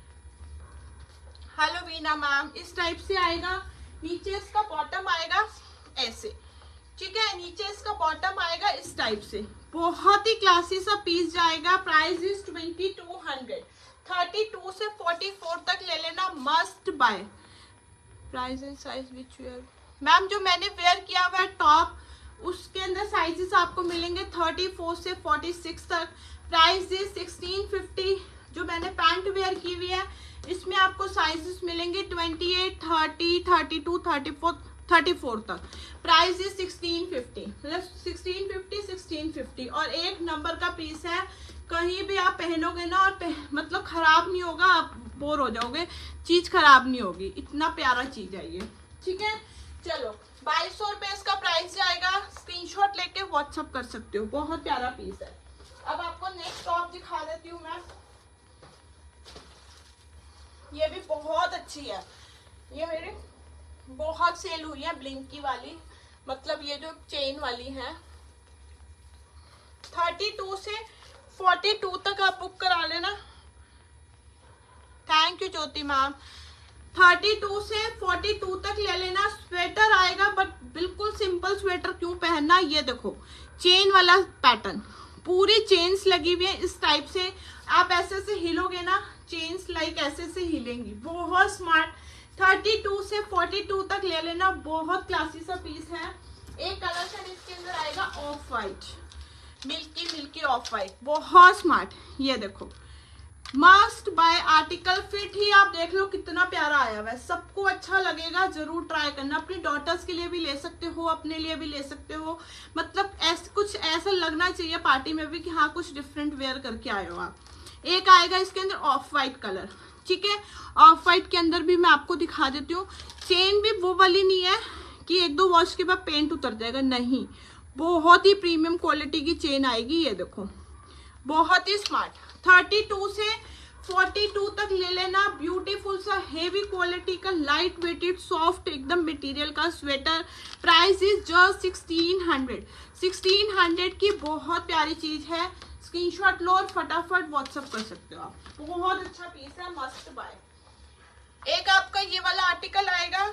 [SPEAKER 1] हेलो वीना मैम, इस टाइप से आएगा। नीचे इसका बॉटम आएगा ऐसे, ठीक है। नीचे इसका बॉटम आएगा इस टाइप से। बहुत ही क्लासी सा पीस जाएगा। Price is twenty two hundred. Thirty to से फोर्टी फोर तक ले लेना, must buy. Price and size which wear ma'am, जो मैंने वेयर किया हुआ है टॉप, उसके अंदर साइजेस आपको मिलेंगे थर्टी फोर से फोर्टी सिक्स तक। Price is sixteen fifty. जो मैंने पैंट वेयर की हुई है इसमें आपको साइजेस मिलेंगे twenty eight, thirty, thirty two, thirty four, thirty four तक। प्राइस इज सिक्सटीन फिफ्टी, मतलब सिक्सटीन फिफ्टी, सिक्सटीन फिफ्टी। और एक नंबर का पीस है, कहीं भी आप पहनोगे ना और पह, मतलब खराब नहीं होगा, आप बोर हो जाओगे, चीज खराब नहीं होगी, इतना प्यारा चीज है ये, ठीक है। चलो बाईस सौ रुपए इसका प्राइस जाएगा। स्क्रीनशॉट लेके व्हाट्सअप कर सकते हो, बहुत प्यारा पीस है। अब आपको नेक्स्ट टॉप दिखा देती हूँ मैं। ये भी बहुत अच्छी है। ये मेरी बहुत सेल हुई है ब्लिंकी वाली, मतलब ये जो चेन वाली है। थर्टी टू से फोर्टी टू तक आप बुक करा लेना। Thank you Jyoti ma'am. Thirty to से फोर्टी टू तक ले लेना। स्वेटर आएगा बट बिल्कुल सिंपल स्वेटर क्यों पहनना। ये देखो चेन वाला पैटर्न, पूरी चेन्स लगी हुई है इस टाइप से। आप ऐसे से हिलोगे ना, चेन्स लाइक ऐसे से हिलेंगी, बहुत स्मार्ट। थर्टी टू से फोर्टी टू तक ले लेना, बहुत क्लासी सा पीस है। एक कलर शेड इसके अंदर आएगा off white, milky milky off white, बहुत स्मार्ट। ये देखो मस्ट बाय आर्टिकल। फिट ही आप देख लो कितना प्यारा आया हुआ है, सबको अच्छा लगेगा, जरूर ट्राई करना। अपनी डॉटर्स के लिए भी ले सकते हो, अपने लिए भी ले सकते हो, मतलब ऐसे कुछ ऐसा लगना चाहिए पार्टी में भी कि हाँ कुछ डिफरेंट वेयर करके आए हो आप। एक आएगा इसके अंदर ऑफ वाइट कलर, ठीक है। ऑफ वाइट के अंदर भी मैं आपको दिखा देती हूँ। चेन भी वो वाली नहीं है कि एक दो वॉश के बाद पेंट उतर जाएगा, नहीं, बहुत ही प्रीमियम क्वालिटी की चेन आएगी। ये देखो बहुत ही स्मार्ट। थर्टी टू से फोर्टी टू तक ले लेना। ब्यूटीफुल सा हेवी क्वालिटी का लाइट वेटेड सॉफ्ट एकदम मटेरियल का sweater. Price is just sixteen hundred. Sixteen hundred की बहुत प्यारी चीज है। स्क्रीनशॉट लो और फटाफट व्हाट्सएप कर सकते हो आप, बहुत अच्छा पीस है, मस्ट बाय। एक आपका ये वाला आर्टिकल आएगा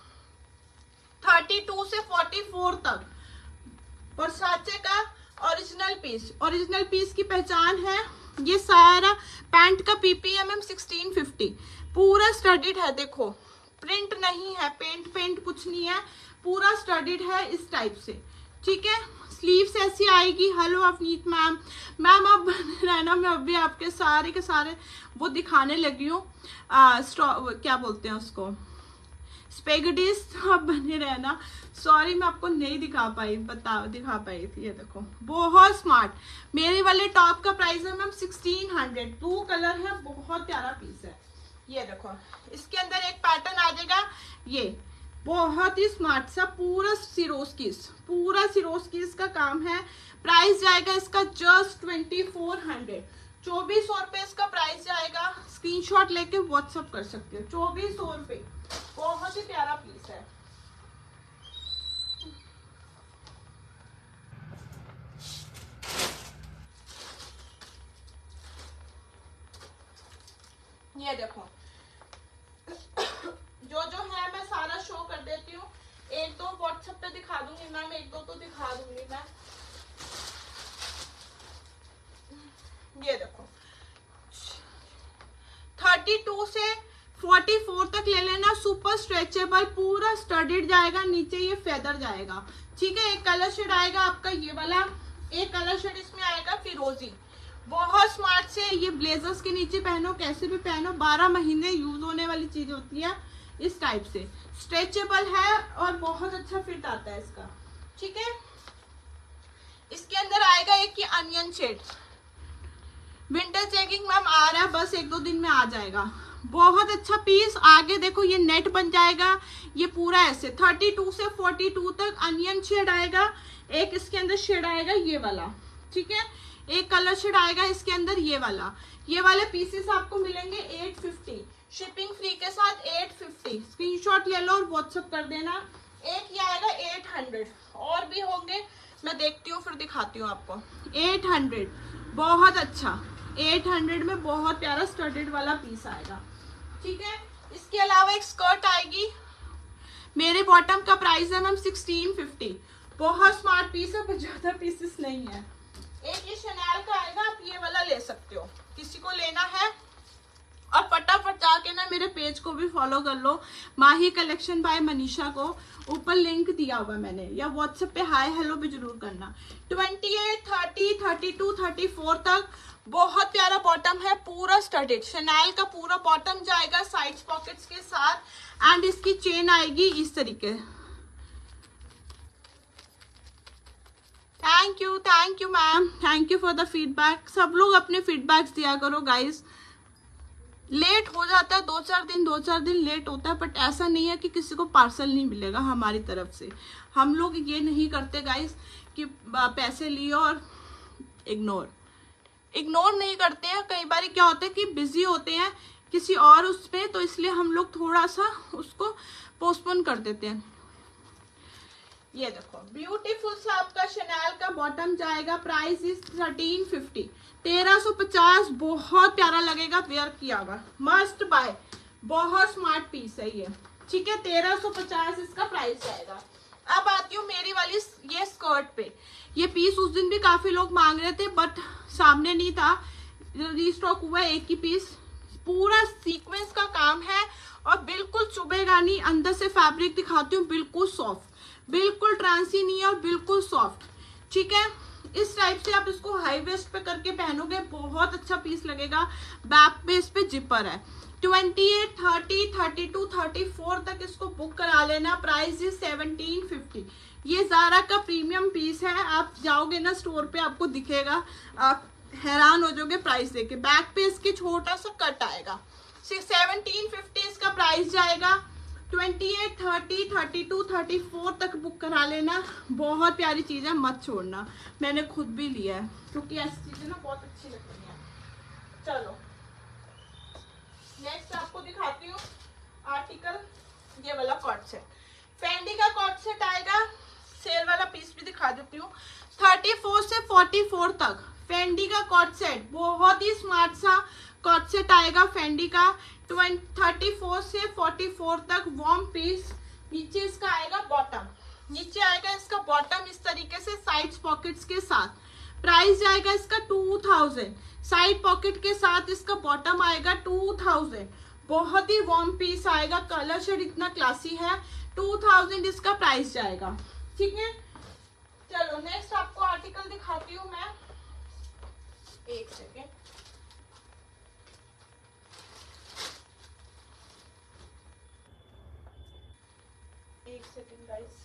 [SPEAKER 1] थर्टी टू से फोर्टी फोर तक, वर्साचे का ओरिजिनल पीस। ओरिजिनल पीस की पहचान है ये सारा। पैंट का पीपीएम एम सिक्सटीन फिफ्टी, पूरा स्टडीड है। देखो प्रिंट नहीं है, पेंट पेंट कुछ नहीं है, पूरा स्टडीड है इस टाइप से, ठीक है। स्लीव्स ऐसी आएगी। Hello Avneet ma'am. मैम अब रहना मैं अभी आपके सारे के सारे वो दिखाने लगी हूँ, क्या बोलते हैं उसको, स्पेगेटीज। अब बने रहना। सॉरी मैं आपको नहीं दिखा पाई, बता दिखा पाई थी। ये देखो बहुत स्मार्ट। मेरे वाले टॉप का प्राइस है ma'am sixteen hundred. Blue colour है, बहुत प्यारा पीस है। ये देखो इसके अंदर एक पैटर्न आ जाएगा, ये बहुत ही स्मार्ट सा पूरा सिरोस्कीस, पूरा सिरोस्कीस का काम है। प्राइस जाएगा इसका जस्ट ट्वेंटी फोर हंड्रेड। चौबीस सौ रुपए इसका प्राइस जाएगा। स्क्रीनशॉट लेके व्हाट्सअप कर सकते हो। चौबीस सौ रुपए, बहुत ही प्यारा पीस है। ये देखो जो जो है मैं सारा शो कर देती हूँ। एक दो व्हाट्सएप पे दिखा दूंगी मैम, एक दो तो दिखा दूंगी मैं। ये देखो थर्टी टू से फोर्टी फोर तक ले लेना। सुपर स्ट्रेचेबल, पूरा स्टडीड जाएगा, नीचे ये फेदर जाएगा। ठीक है, एक कलर शेड आएगा आपका ये वाला, एक कलर शेड इसमें आएगा फिरोजी। बहुत स्मार्ट से ये ब्लेजर्स के नीचे पहनो, कैसे भी पहनो, बारह महीने यूज होने वाली चीज होती है। इस टाइप से स्ट्रेचेबल है और बहुत अच्छा फिट आता है इसका। ठीक है, इसके अंदर आएगा एक ये onion shade. Winter checking ma'am आ रहा है, बस एक दो दिन में आ जाएगा। बहुत अच्छा पीस। आगे देखो ये नेट बन जाएगा, ये पूरा ऐसे थर्टी टू से फोर्टी टू तक अनियन शेड आएगा। एक इसके अंदर शेड आएगा ये वाला। ठीक है, एक कलर शेड आएगा इसके अंदर ये वाला। ये वाले पीसेस आपको मिलेंगे एट फिफ्टी, शिपिंग फ्री के साथ एट फिफ्टी। स्क्रीनशॉट ले लो और व्हाट्सएप कर देना। एक ये आएगा एट हंड्रेड, और भी होंगे मैं देखती हूँ फिर दिखाती हूँ आपको। एट हंड्रेड, बहुत अच्छा। एट हंड्रेड में बहुत प्यारा स्टडेड वाला पीस आएगा। ठीक है, इसके अलावा एक स्कर्ट आएगी। मेरे बॉटम का प्राइस है मैम सिक्सटीन फिफ्टी। बहुत स्मार्ट पीस है, पर ज्यादा पीसेस नहीं है। एक ये शनैल का आएगा, आप ये वाला ले सकते हो, किसी को लेना है। और फटाफट जाके ना मेरे पेज को भी फॉलो कर लो, माही कलेक्शन बाय मनीषा को। ऊपर लिंक दिया हुआ मैंने, या व्हाट्सएप पे हाय हेलो भी जरूर करना। Twenty eight, thirty, thirty two, thirty four तक बहुत प्यारा बॉटम है, पूरा स्टडेड। शनैल का पूरा बॉटम जाएगा साइड पॉकेट्स के साथ, एंड इसकी चेन आएगी इस तरीके। Thank you, thank you ma'am, thank you for the feedback. सब लोग अपने फीडबैक्स दिया करो गाइस। लेट हो जाता है, दो चार दिन दो चार दिन लेट होता है, बट ऐसा नहीं है कि किसी को पार्सल नहीं मिलेगा हमारी तरफ से। हम लोग ये नहीं करते गाइस कि पैसे लिए और इग्नोर इग्नोर नहीं करते हैं। कई बार क्या होता है कि बिजी होते हैं किसी और उस पे, तो इसलिए हम लोग थोड़ा सा उसको पोस्टपोन कर देते हैं। ये देखो ब्यूटीफुल सा आपका शनैल का बॉटम जाएगा। प्राइस इज थर्टीन फिफ्टी, तेरह सौ पचास। बहुत प्यारा लगेगा वेयर किया हुआ, मस्ट बाय। बहुत स्मार्ट पीस है ये। ठीक है, तेरह सौ पचास इसका प्राइस जाएगा। अब आती हूँ मेरी वाली ये स्कर्ट पे। ये पीस उस दिन भी काफी लोग मांग रहे थे, बट सामने नहीं था, रीस्टॉक हुआ एक ही पीस। पूरा सीक्वेंस का काम है और बिल्कुल चुभेगा नहीं। अंदर से फैब्रिक दिखाती हूँ, बिल्कुल सॉफ्ट, बिल्कुल ट्रांसी नहीं है और बिल्कुल सॉफ्ट। ठीक है, इस टाइप से आप इसको हाई वेस्ट पे करके पहनोगे, बहुत अच्छा पीस लगेगा। बैक पे इस पे जिपर है। Twenty eight, thirty, thirty two, thirty four तक इसको बुक करा लेना। Price is seventeen fifty. ये जारा का प्रीमियम पीस है। आप जाओगे ना स्टोर पे, आपको दिखेगा, आप हैरान हो जाओगे प्राइस देके। बैक पे इसके छोटा सा कट आएगा। सेवनटीन फिफ्टी इसका प्राइस जाएगा। Twenty eight, thirty, thirty two, thirty four तक बुक करा लेना। बहुत प्यारी चीज है, मत छोड़ना। मैंने खुद भी लिया है क्योंकि ऐसी चीजें ना बहुत अच्छी लगती हैं। चलो नेक्स्ट आपको दिखाती हूँ आर्टिकल, ये वाला कॉट सेट। फेंडी का कॉट सेट आएगा। सेल वाला पीस भी दिखा देती हूँ। थर्टी फोर से फोर्टी फोर तक फेंडी का कॉट सेट, बहुत ही स्मार्ट सा कॉट सेट आएगा फेंडी का। थर्टी फोर से फोर्टी फोर तक वॉर्म पीस। नीचे इसका आएगा बॉटम, नीचे आएगा इसका बॉटम इस तरीके से साइड पॉकेट्स के साथ। प्राइस जाएगा इसका टू थाउजेंड। साइड पॉकेट के साथ इसका बॉटम आएगा टू थाउजेंड। बहुत ही वॉर्म पीस आएगा, कलर शेड इतना क्लासी है। टू थाउजेंड इसका प्राइस जाएगा। ठीक है, चलो नेक्स्ट आपको आर्टिकल दिखाती हूँ मैं, एक सेकेंड। एक सेकेंड गाइस,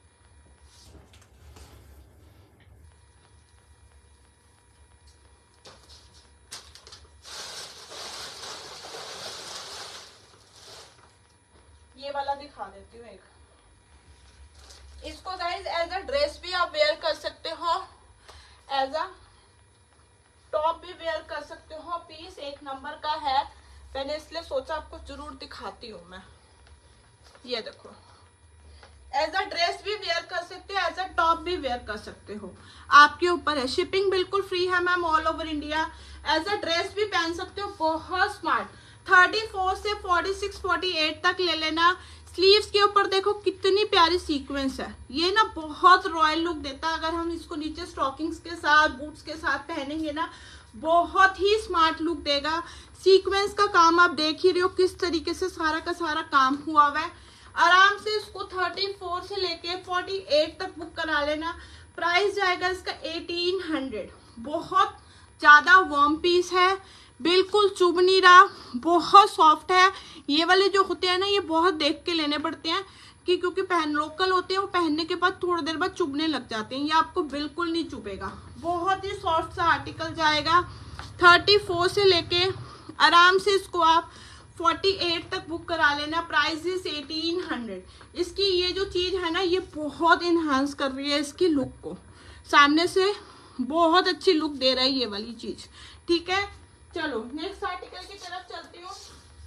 [SPEAKER 1] ये वाला दिखा देती हूँ एक। इसको गाइस एज अ ड्रेस भी आप वेयर कर सकते हो, एज अ टॉप भी वेयर कर सकते हो। पीस एक नंबर का है, मैंने इसलिए सोचा आपको जरूर दिखाती हूँ मैं। ये देखो, एज अ ड्रेस भी वेयर कर सकते हो, एज अ टॉप भी वेयर कर सकते हो, आपके ऊपर है। शिपिंग बिल्कुल फ्री है ma'am all over India. As a dress भी पहन सकते हो, बहुत स्मार्ट। थर्टी फोर से फोर्टी सिक्स फोर्टी एट तक ले लेना। स्लीव्स के ऊपर देखो कितनी प्यारी सीक्वेंस है, ये ना बहुत रॉयल लुक देता है। अगर हम इसको नीचे स्टॉकिंग्स के साथ बूट्स के साथ पहनेंगे ना, बहुत ही स्मार्ट लुक देगा। सीक्वेंस का काम आप देख ही रहे हो किस तरीके से सारा का सारा काम हुआ हुआ है। आराम से इसको थर्टी फोर से लेके फोर्टी एट तक बुक करा लेना। प्राइस जाएगा इसका एटीन हंड्रेड। बहुत ज्यादा वार्म पीस है, बिल्कुल चुभ नहीं रहा, बहुत सॉफ्ट है। ये वाले जो होते हैं ना, ये बहुत देख के लेने पड़ते हैं कि क्योंकि पहन लोकल होते हैं, वो पहनने के बाद थोड़ी देर बाद चुभने लग जाते हैं। ये आपको बिल्कुल नहीं चुभेगा, बहुत ही सॉफ्ट सा आर्टिकल जाएगा। थर्टी फोर से लेके आराम से इसको आप फोर्टी एट तक बुक करा लेना। Price is eighteen hundred. इसकी ये जो चीज है ना, ये बहुत इनहांस कर रही है इसकी लुक को, सामने से बहुत अच्छी लुक दे रहा है ये वाली चीज। ठीक है, चलो नेक्स्ट आर्टिकल की तरफ चलती हूँ।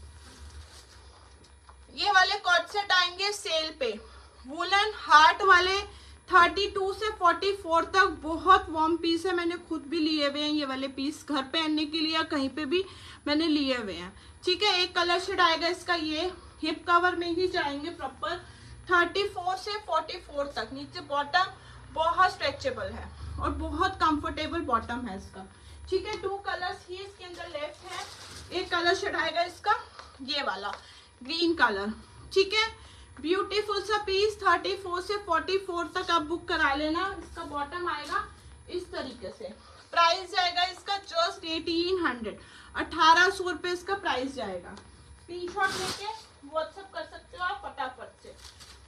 [SPEAKER 1] ये वाले कॉट सेट आएंगे सेल पे, वुलन हार्ट वाले। थर्टी टू से फोर्टी फोर तक बहुत वार्म पीस है, मैंने खुद भी लिए हुए हैं ये वाले पीस, घर पहनने के लिए या कहीं पे भी मैंने लिए हुए हैं। ठीक है, एक कलर शेड आएगा इसका, ये हिप कवर में ही जाएंगे प्रॉपर। थर्टी फोर से फोर्टी फोर तक। नीचे बॉटम बहुत स्ट्रेचेबल है और बहुत कंफर्टेबल बॉटम है इसका। ठीक है, टू कलर्स ही इसके अंदर लेफ्ट है। एक कलर शेड आएगा इसका ये वाला ग्रीन कलर। ठीक है, ब्यूटीफुल सा पीस। थर्टी फोर से फोर्टी फोर तक आप बुक करा लेना। इसका बॉटम आएगा इस तरीके से। प्राइस जाएगा इसका जस्ट एटीन हंड्रेड। अठारह सौ रुपये इसका प्राइस जाएगा। स्क्रीन शॉट लेके व्हाट्सएप कर सकते हो आप फटाफट से।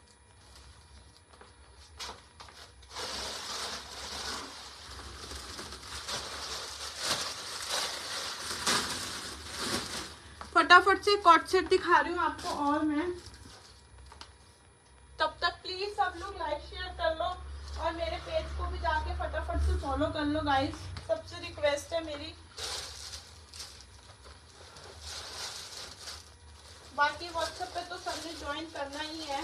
[SPEAKER 1] फटाफट से कॉट सेट दिखा रही हूँ आपको और मैं। तब तक प्लीज सब लोग लाइक शेयर कर लो और मेरे पेज को भी जाके फटाफट से फॉलो कर लो गाइस, सबसे रिक्वेस्ट है मेरी। बाकी व्हाट्सएप पे तो सबने ज्वाइन करना ही है।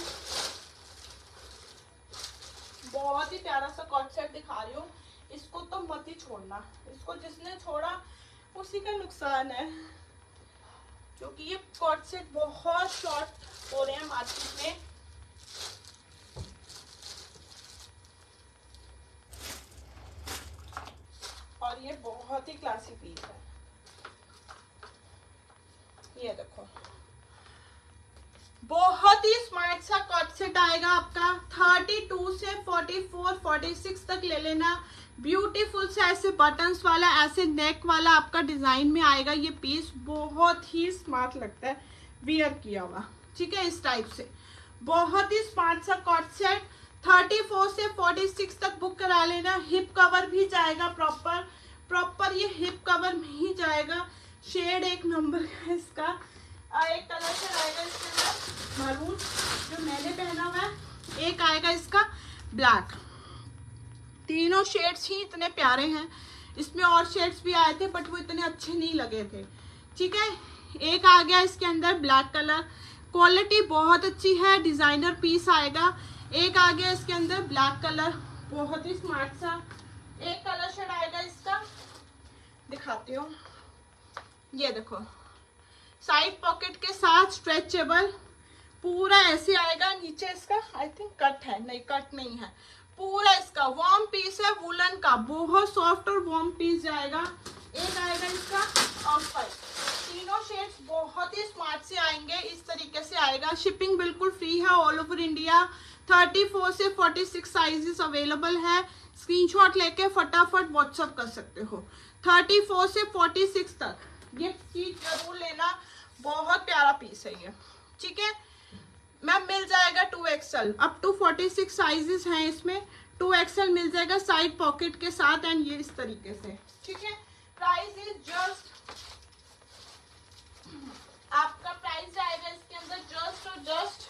[SPEAKER 1] बहुत ही प्यारा सा कॉट सेट दिखा रही हूँ, इसको तो मत ही छोड़ना। इसको जिसने छोड़ा उसी का नुकसान है, क्योंकि ये कॉट सेट बहुत शॉर्ट हो रहे हैं मार्केट में। और ये बहुत ही क्लासी पीस है। ये देखो, बहुत ही स्मार्ट सा कॉट सेट आएगा आपका। थर्टी टू से फोर्टी फोर फोर्टी सिक्स तक ले लेना। ब्यूटीफुल से ऐसे बटन्स वाला, ऐसे नेक वाला आपका डिजाइन में आएगा ये पीस। बहुत ही स्मार्ट लगता है वियर किया हुआ। ठीक है, इस टाइप से बहुत ही स्मार्ट सा कॉट सेट। थर्टी फोर से फोर्टी सिक्स तक बुक करा लेना। हिप कवर भी जाएगा प्रॉपर प्रॉपर ये हिप कवर में ही जाएगा। शेड एक नंबर का इसका। एक कलर शेड आएगा इसके अंदर मरून, जो मैंने पहना हुआ है। एक आएगा इसका ब्लैक। तीनों शेड्स ही इतने प्यारे हैं। इसमें और शेड्स भी आए थे बट वो इतने अच्छे नहीं लगे थे। ठीक है, एक आ गया इसके अंदर ब्लैक कलर। क्वालिटी बहुत अच्छी है, डिजाइनर पीस आएगा। एक आ गया इसके अंदर ब्लैक कलर, बहुत ही स्मार्ट सा। एक कलर शेड आएगा इसका, दिखाती हूँ। ये देखो, साइड पॉकेट के साथ स्ट्रेचेबल, पूरा ऐसे आएगा। नीचे इसका आई थिंक कट है, नहीं कट नहीं है, पूरा इसका वार्म पीस है वुलन का। बहुत सॉफ्ट और वार्म पीस जाएगा। एक आएगा इसका ऑफ वाइट। तीनों शेड्स बहुत ही स्मार्ट से आएंगे, इस तरीके से आएगा। शिपिंग बिल्कुल फ्री है all over India. Thirty four से फोर्टी सिक्स साइजेस अवेलेबल है। स्क्रीनशॉट लेके फटाफट व्हाट्सअप कर सकते हो। थर्टी फोर से फोर्टी सिक्स तक गिफ्ट की जरूर लेना, बहुत प्यारा पीस है ये, ठीक है मैम। मिल जाएगा two XL, up to forty six sizes हैं इसमें, टू एक्सएल मिल जाएगा साइड पॉकेट के साथ एंड ये इस तरीके से, ठीक है। प्राइस इज जस्ट, आपका प्राइस जाएगा इसके अंदर जस्ट और जस्ट,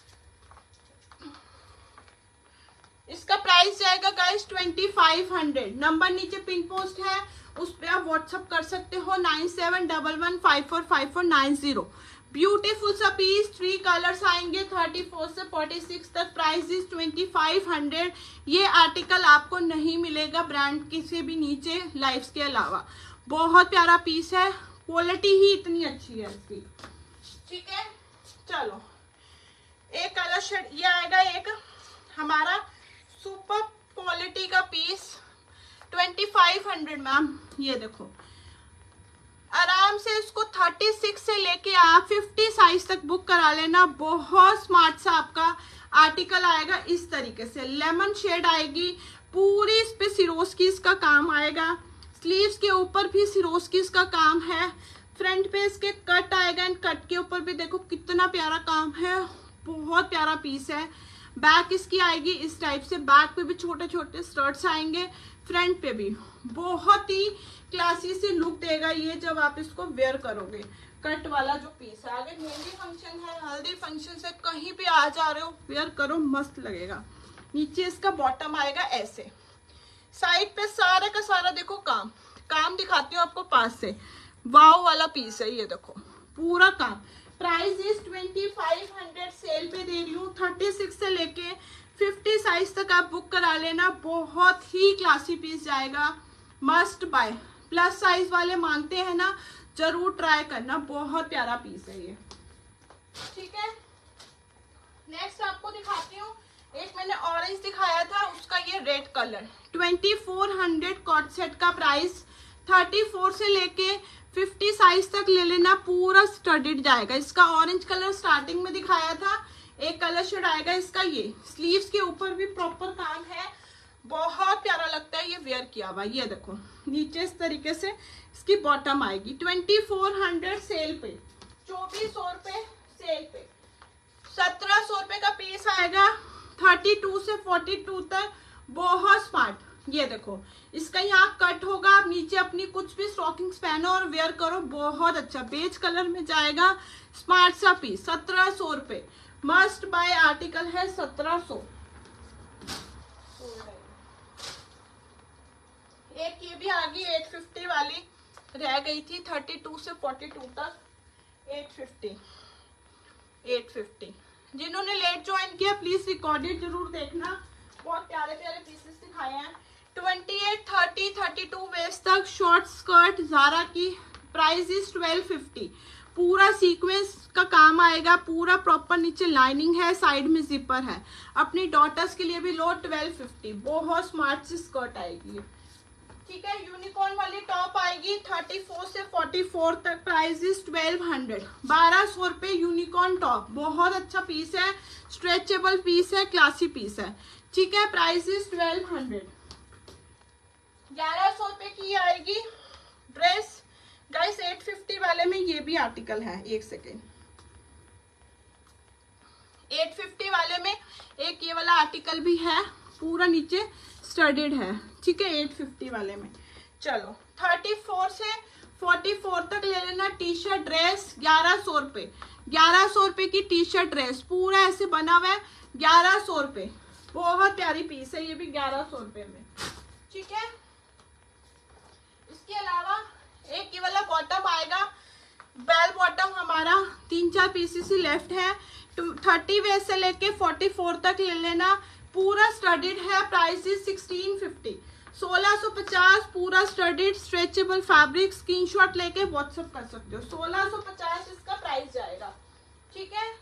[SPEAKER 1] इसका प्राइस जाएगा guys twenty five hundred. Number नीचे पिन पोस्ट है, उस पर आप व्हाट्सअप कर सकते हो nine seven double one five four five four nine zero. Beautiful सा पीस, थ्री कलर्स आएंगे, थर्टी फोर से फोर्टी सिक्स तक। Price is twenty five hundred. ये आर्टिकल आपको नहीं मिलेगा ब्रांड किसी भी नीचे लाइव्स के अलावा। बहुत प्यारा पीस है, क्वालिटी ही इतनी अच्छी है इसकी, ठीक है। चलो एक कलर शेड ये आएगा, एक हमारा सुपर क्वालिटी का piece twenty five hundred ma'am. ये देखो आराम से इसको थर्टी सिक्स से लेके आप फिफ्टी साइज तक बुक करा लेना। बहुत स्मार्ट सा आपका आर्टिकल आएगा, इस तरीके से लेमन शेड आएगी पूरी, इस पे सिरोस्कीज का काम आएगा, स्लीव्स के ऊपर भी सिरोस्कीज का काम है, फ्रंट पे इसके कट आएगा एंड कट के ऊपर भी देखो कितना प्यारा काम है, बहुत प्यारा पीस है। बैक इसकी आएगी इस टाइप से, बैक पे भी छोटे छोटे स्टर्ट्स आएंगे, फ्रंट पे भी बहुत ही क्लासी से लुक देगा ये जब आप इसको वेयर करोगे। कट वाला जो पीस है, अगर मेहंदी फंक्शन है, हल्दी फंक्शन से कहीं भी आ जा रहे हो, वेयर करो, मस्त लगेगा। नीचे इसका बॉटम आएगा ऐसे, साइड पे सारा का सारा देखो काम काम दिखाती हूँ आपको पास से, वाव वाला पीस है ये देखो पूरा काम। Price is twenty five hundred, sale पे दे रही हूँ। थर्टी सिक्स से लेके फिफ्टी साइज तक आप बुक करा लेना, बहुत ही क्लासी पीस जाएगा, मस्ट बाय। प्लस साइज वाले मांगते हैं ना, जरूर ट्राई करना, बहुत प्यारा पीस है ये, ठीक है। नेक्स्ट आपको दिखाती हूँ, एक मैंने ऑरेंज दिखाया था, उसका ये red colour. Twenty four hundred coord set का प्राइस, थर्टी फोर से लेके फिफ्टी साइज तक ले लेना, पूरा स्टडीड जाएगा। इसका ऑरेंज कलर स्टार्टिंग में दिखाया था, एक कलर शेड आएगा इसका ये, स्लीव्स के ऊपर भी प्रॉपर काम है, बहुत प्यारा लगता है ये वेयर किया हुआ। ये देखो नीचे इस तरीके से इसकी बॉटम आएगी। ट्वेंटी फोर हंड्रेड सेल पे, चौबीस सौ रुपए सेल पे, सत्रह सौ रुपए का पीस आएगा। थर्टी टू से फोर्टी टू तक, बहुत स्मार्ट। ये देखो इसका यहाँ कट होगा, आप नीचे अपनी कुछ भी स्टॉकिंग्स पहनो और वेयर करो, बहुत अच्छा बेज कलर में जाएगा, स्मार्ट सा पीस। सत्रह सौ रुपए, मस्ट बाय आर्टिकल है, सत्रह सौ। एक ये भी आ गई एट फिफ्टी वाली, रह गई थी थर्टी टू से फोर्टी टू तक, एट फिफ्टी एट फिफ्टी। जिन्होंने लेट ज्वाइन किया प्लीज रिकॉर्डेड जरूर देखना, बहुत प्यारे प्यारे पीसेस दिखाए हैं। Twenty eight, thirty, thirty two waist तक शॉर्ट स्कर्ट ज़ारा की, प्राइस इज ट्वेल्व फिफ्टी। पूरा सीक्वेंस का काम आएगा, पूरा प्रॉपर नीचे लाइनिंग है, साइड में जिपर है। अपनी डॉटर्स के लिए भी लो, ट्वेल्व फिफ्टी। बहुत स्मार्ट सी स्कर्ट आएगी, ठीक है। यूनिकॉर्न वाली टॉप आएगी थर्टी फोर से फोर्टी फोर तक, प्राइस इज ट्वेल्व हंड्रेड। बारह सौ रुपये यूनिकॉर्न टॉप, बहुत अच्छा पीस है, स्ट्रेचेबल पीस है, क्लासी पीस है, ठीक है। Price is twelve hundred. ग्यारह सौ रुपये की आएगी ड्रेस गाइस। एट फिफ्टी वाले में ये भी आर्टिकल है, एक सेकेंड। एट फिफ्टी वाले में एक ये वाला आर्टिकल भी है, पूरा नीचे स्टडीड है, ठीक है। एट फिफ्टी वाले में चलो थर्टी फोर से फोर्टी फोर तक ले लेना। टी शर्ट ड्रेस ग्यारह सौ रुपये, ग्यारह सौ रुपये की टी शर्ट ड्रेस, पूरा ऐसे बना हुआ है, ग्यारह सौ रुपये। बहुत प्यारी पीस है ये भी, ग्यारह सौ रुपये में, ठीक है। इसके अलावा एक ये वाला बॉटम आएगा, बेल बॉटम, हमारा तीन चार पीसेस ही लेफ्ट है। थर्टी वेस्ट से लेके फोर्टी फोर तक ले लेना, पूरा स्टडीड है, प्राइस इज सिक्सटीन फिफ्टी। सोलह सौ पचास, पूरा स्टडीड स्ट्रेचेबल फैब्रिक, स्क्रीनशॉट लेके व्हाट्सएप कर सकते हो। सोलह सौ पचास इसका प्राइस जाएगा, ठीक है।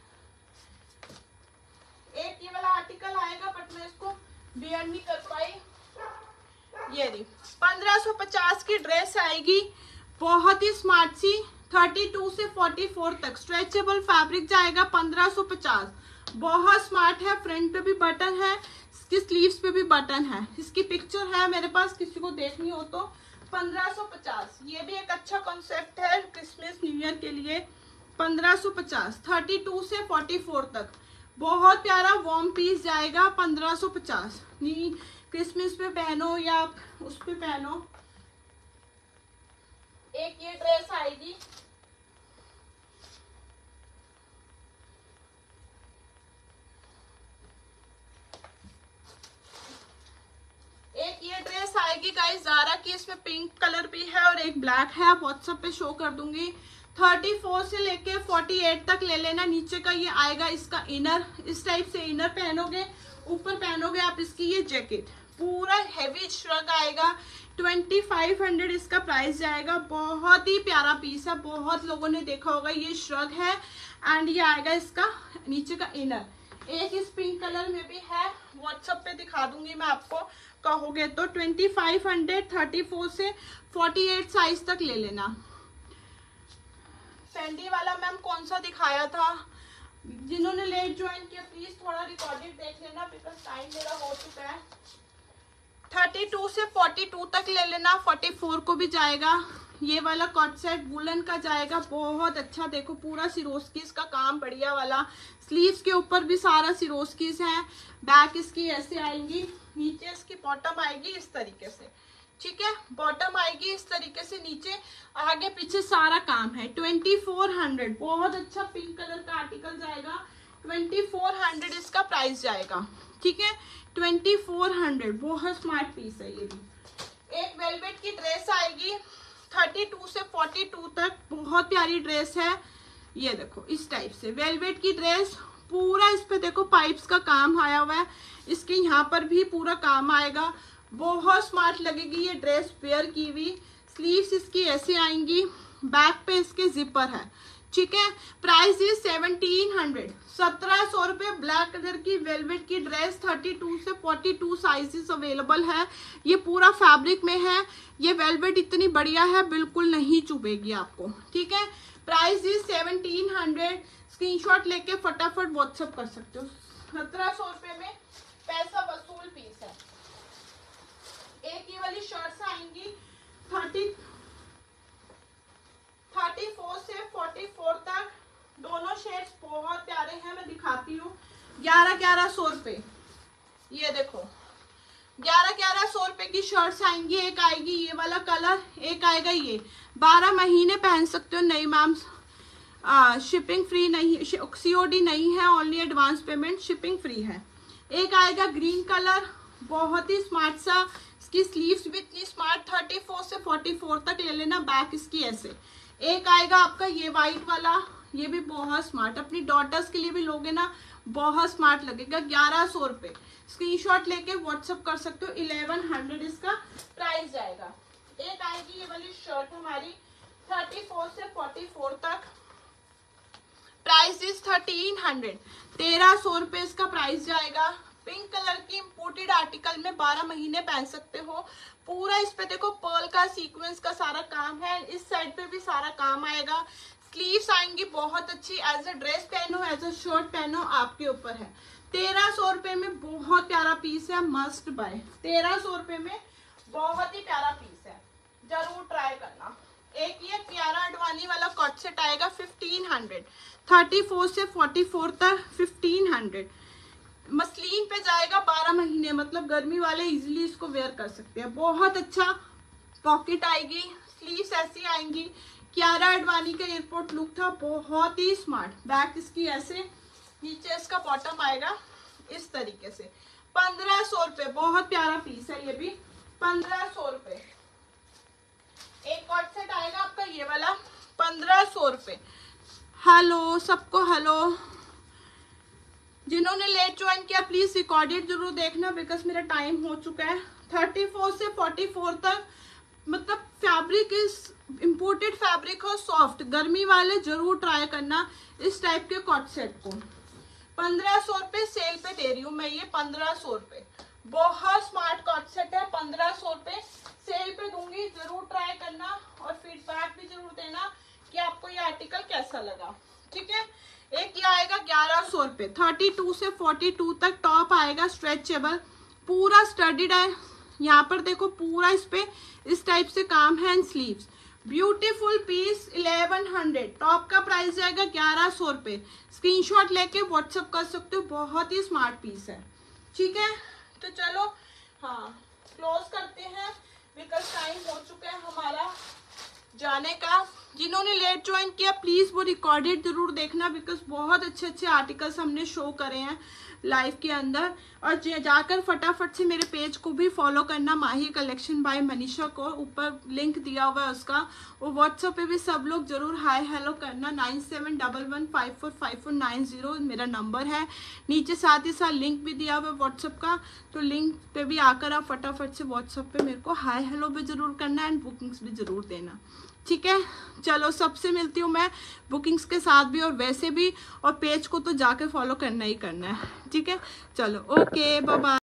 [SPEAKER 1] एक ये वाला आर्टिकल आएगा बट मैं इसको वेयर नहीं कर पाई, ये रही। पंद्रह सौ पचास की ड्रेस आएगी, बहुत ही स्मार्ट सी, थर्टी टू से फोर्टी फोर तक स्ट्रेचेबल फैब्रिक जाएगा, पंद्रह सौ पचास। बहुत स्मार्ट है, फ्रंट पे भी बटन है, इसकी स्लीव्स पे भी बटन है, इसकी पिक्चर है मेरे पास, किसी को देखनी हो तो। पंद्रह सौ पचास, ये भी एक अच्छा कॉन्सेप्ट है क्रिसमस न्यू ईयर के लिए। पंद्रह सौ पचास, थर्टी टू से फोर्टी फोर तक बहुत प्यारा वॉर्म पीस जाएगा। पंद्रह सौ पचास, नहीं क्रिसमस पे पहनो या उस पे पहनो। एक ये ड्रेस आएगी, एक ये ड्रेस आएगी गाइस ज़ारा की, इसमें पिंक कलर भी है और एक ब्लैक है, व्हाट्सएप पे शो कर दूंगी। थर्टी फोर से लेके फोर्टी एट तक ले लेना। नीचे का ये आएगा इसका इनर, इस टाइप से इनर पहनोगे, ऊपर पहनोगे आप इसकी ये जैकेट, पूरा हैवी श्रग आएगा। ट्वेंटी फाइव हंड्रेड इसका प्राइस जाएगा। बहुत ही प्यारा पीस है, बहुत लोगों ने देखा होगा। ये श्रग है एंड ये आएगा इसका नीचे का इनर। एक इस पिंक कलर में भी है, व्हाट्सएप पे दिखा दूंगी मैं आपको, कहोगे तो। Twenty five hundred, thirty four से फोर्टी एट साइज तक ले लेना। सैंडी वाला मैम कौन सा दिखाया था, जिन्होंने लेट ज्वाइन किया प्लीज थोड़ा रिकॉर्डेड देख लेना, बिकॉज टाइम मेरा हो चुका है। थर्टी टू से फोर्टी टू तक ले लेना, फोर्टी फोर को भी जाएगा। ये वाला कॉट सेट वुलन का जाएगा, बहुत अच्छा। देखो पूरा सिरोस्कीज का काम बढ़िया वाला, स्लीव्स के ऊपर भी सारा सिरोस्कीज है। बैक इसकी ऐसे आएंगी, नीचे इसकी बॉटम आएगी इस तरीके से, ठीक है। बॉटम आएगी इस तरीके से, नीचे आगे पीछे सारा काम है। ट्वेंटी फोर हंड्रेड, बहुत अच्छा पिंक कलर का आर्टिकल जाएगा। ट्वेंटी फोर हंड्रेड इसका प्राइस जाएगा, ठीक है। ट्वेंटी फोर हंड्रेड, बहुत स्मार्ट पीस है ये भी। एक वेलवेट की ड्रेस आएगी थर्टी टू से फोर्टी टू तक, बहुत प्यारी ड्रेस है। ये देखो इस टाइप से वेलवेट की ड्रेस, पूरा इस पे देखो पाइप्स का काम आया हुआ है, इसके यहाँ पर भी पूरा काम आएगा। बहुत स्मार्ट लगेगी ये ड्रेस वेयर की हुई। स्लीव्स इसकी ऐसे आएंगी, बैक पे इसके जिपर है, ठीक है। प्राइस इज सेवनटीन हंड्रेड, सत्रह सौ रुपये। ब्लैक कलर की वेलवेट की ड्रेस, थर्टी टू से फोर्टी टू साइजेस अवेलेबल है। ये पूरा फैब्रिक में है, ये वेलवेट इतनी बढ़िया है, बिल्कुल नहीं चुभेगी आपको, ठीक है। Price is seventeen hundred. Screenshot लेके फटाफट व्हाट्सएप कर सकते हो। सत्रह सौ रुपये में पैसा वसूल पीस है। एक ये वाली शर्ट्स आएंगी थर्टी थर्टी फोर से फोर्टी फोर तक, दोनों शेड्स बहुत प्यारे हैं, मैं दिखाती हूँ। ग्यारह ग्यारह सौ रुपये, ये देखो ग्यारह ग्यारह सौ रुपये की शर्ट्स आएंगी। एक आएगी ये वाला कलर, एक आएगा ये। बारह महीने पहन सकते हो। नहीं मैम, शिपिंग फ्री नहीं, सीओडी नहीं है, only advance payment, shipping free है। एक आएगा ग्रीन कलर, बहुत ही स्मार्ट सा, इसकी स्लीव्स भी इतनी स्मार्ट, थर्टी फोर से फोर्टी फोर तक ले लेना। बैक इसकी ऐसे। एक आएगा आपका ये वाइट वाला, ये भी बहुत स्मार्ट, अपनी डॉटर्स के लिए भी लोगे ना, बहुत स्मार्ट लगेगा। ग्यारह सौ रुपये, स्क्रीनशॉट लेके व्हाट्सएप कर सकते हो। इलेवन हंड्रेड इसका प्राइस जाएगा। एक आएगी ये वाली शर्ट हमारी थर्टी फोर से फोर्टी फोर तक, प्राइस इज थर्टीन हंड्रेड, तेरह सौ रुपये इसका प्राइस जाएगा। पिंक कलर की इम्पोर्टेड आर्टिकल में बारह महीने पहन सकते हो। पूरा इस पे देखो पर्ल का सीक्वेंस का सारा काम है, इस साइड पे भी सारा काम आएगा। स्लीव्स आएंगी बहुत अच्छी, एज अ ड्रेस पहनो, एज अ शर्ट पहनो, आपके ऊपर है। तेरह सौ रुपये में बहुत प्यारा पीस है, मस्ट बाय। तेरह सौ रुपये में बहुत ही प्यारा पीस है, जरूर ट्राई करना। एक ये प्यारा अडवानी वाला कॉट सेट आएगा फिफ्टीन हंड्रेड, थर्टी फोर से फोर्टी फोर तक फिफ्टीन हंड्रेड। मसलिन पे जाएगा, बारह महीने, मतलब गर्मी वाले इजीली इसको वेयर कर सकते हैं। बहुत अच्छा पॉकेट आएगी, स्लीव्स ऐसी आएंगी। कियारा अडवाणी का एयरपोर्ट लुक था, बहुत ही स्मार्ट। बैक इसकी ऐसे, नीचे इसका बॉटम आएगा इस तरीके से। पंद्रह सौ रुपये, बहुत प्यारा पीस है ये भी, पंद्रह सौ रुपये। एक कॉट सेट आएगा आपका ये वाला, पंद्रह सौ रुपये। हेलो सबको, हेलो। जिन्होंने लेट ज्वाइन किया प्लीज रिकॉर्डेड जरूर देखना, बिकॉज मेरा टाइम हो चुका है। थर्टी फोर से फोर्टी फोर तक, मतलब फैब्रिक इज इम्पोर्टेड फैब्रिक हो, सॉफ्ट, गर्मी वाले जरूर ट्राई करना इस टाइप के कॉट सेट को। पंद्रह सौ रुपये सेल पे दे रही हूँ मैं ये, पंद्रह सौ रुपये। बहुत स्मार्ट कॉट सेट है, पंद्रह सौ रुपये सेल पे दूंगी, जरूर ट्राई करना और फीडबैक भी जरूर देना कि आपको ये आर्टिकल कैसा लगा, ठीक है। एक ये आएगा ग्यारह सौ रुपये। थर्टी टू से फोर्टी टू तक टॉप आएगा, स्ट्रेचेबल, पूरा स्टडीड है। यहाँ पर देखो पूरा इस पे इस टाइप से काम है and sleeves. Beautiful piece, eleven hundred. Top का प्राइस जाएगा ग्यारह सौ रुपये। स्क्रीनशॉट लेके व्हाट्सअप कर सकते हो, बहुत ही स्मार्ट पीस है। ठीक है, तो चलो हाँ क्लोज करते हैं बिकॉज टाइम हो चुका है हमारा जाने का। जिन्होंने लेट ज्वाइन किया प्लीज वो रिकॉर्डेड जरूर देखना बिकॉज बहुत अच्छे अच्छे आर्टिकल्स हमने शो करे हैं लाइव के अंदर। और जाकर फटाफट से मेरे पेज को भी फॉलो करना, माही कलेक्शन बाय मनीषा को, ऊपर लिंक दिया हुआ है उसका। और व्हाट्सएप पे भी सब लोग जरूर हाय हेलो करना। Nine seven double one five four five four nine zero मेरा नंबर है। नीचे साथ ही साथ लिंक भी दिया हुआ है व्हाट्सएप का, तो लिंक पे भी आकर आप फटाफट से व्हाट्सएप पे मेरे को हाय हेलो भी जरूर करना एंड बुकिंग्स भी जरूर देना। ठीक है, चलो सबसे मिलती हूँ मैं बुकिंग्स के साथ भी और वैसे भी, और पेज को तो जाके फॉलो करना ही करना है। ठीक है, चलो ओके बाय बाय।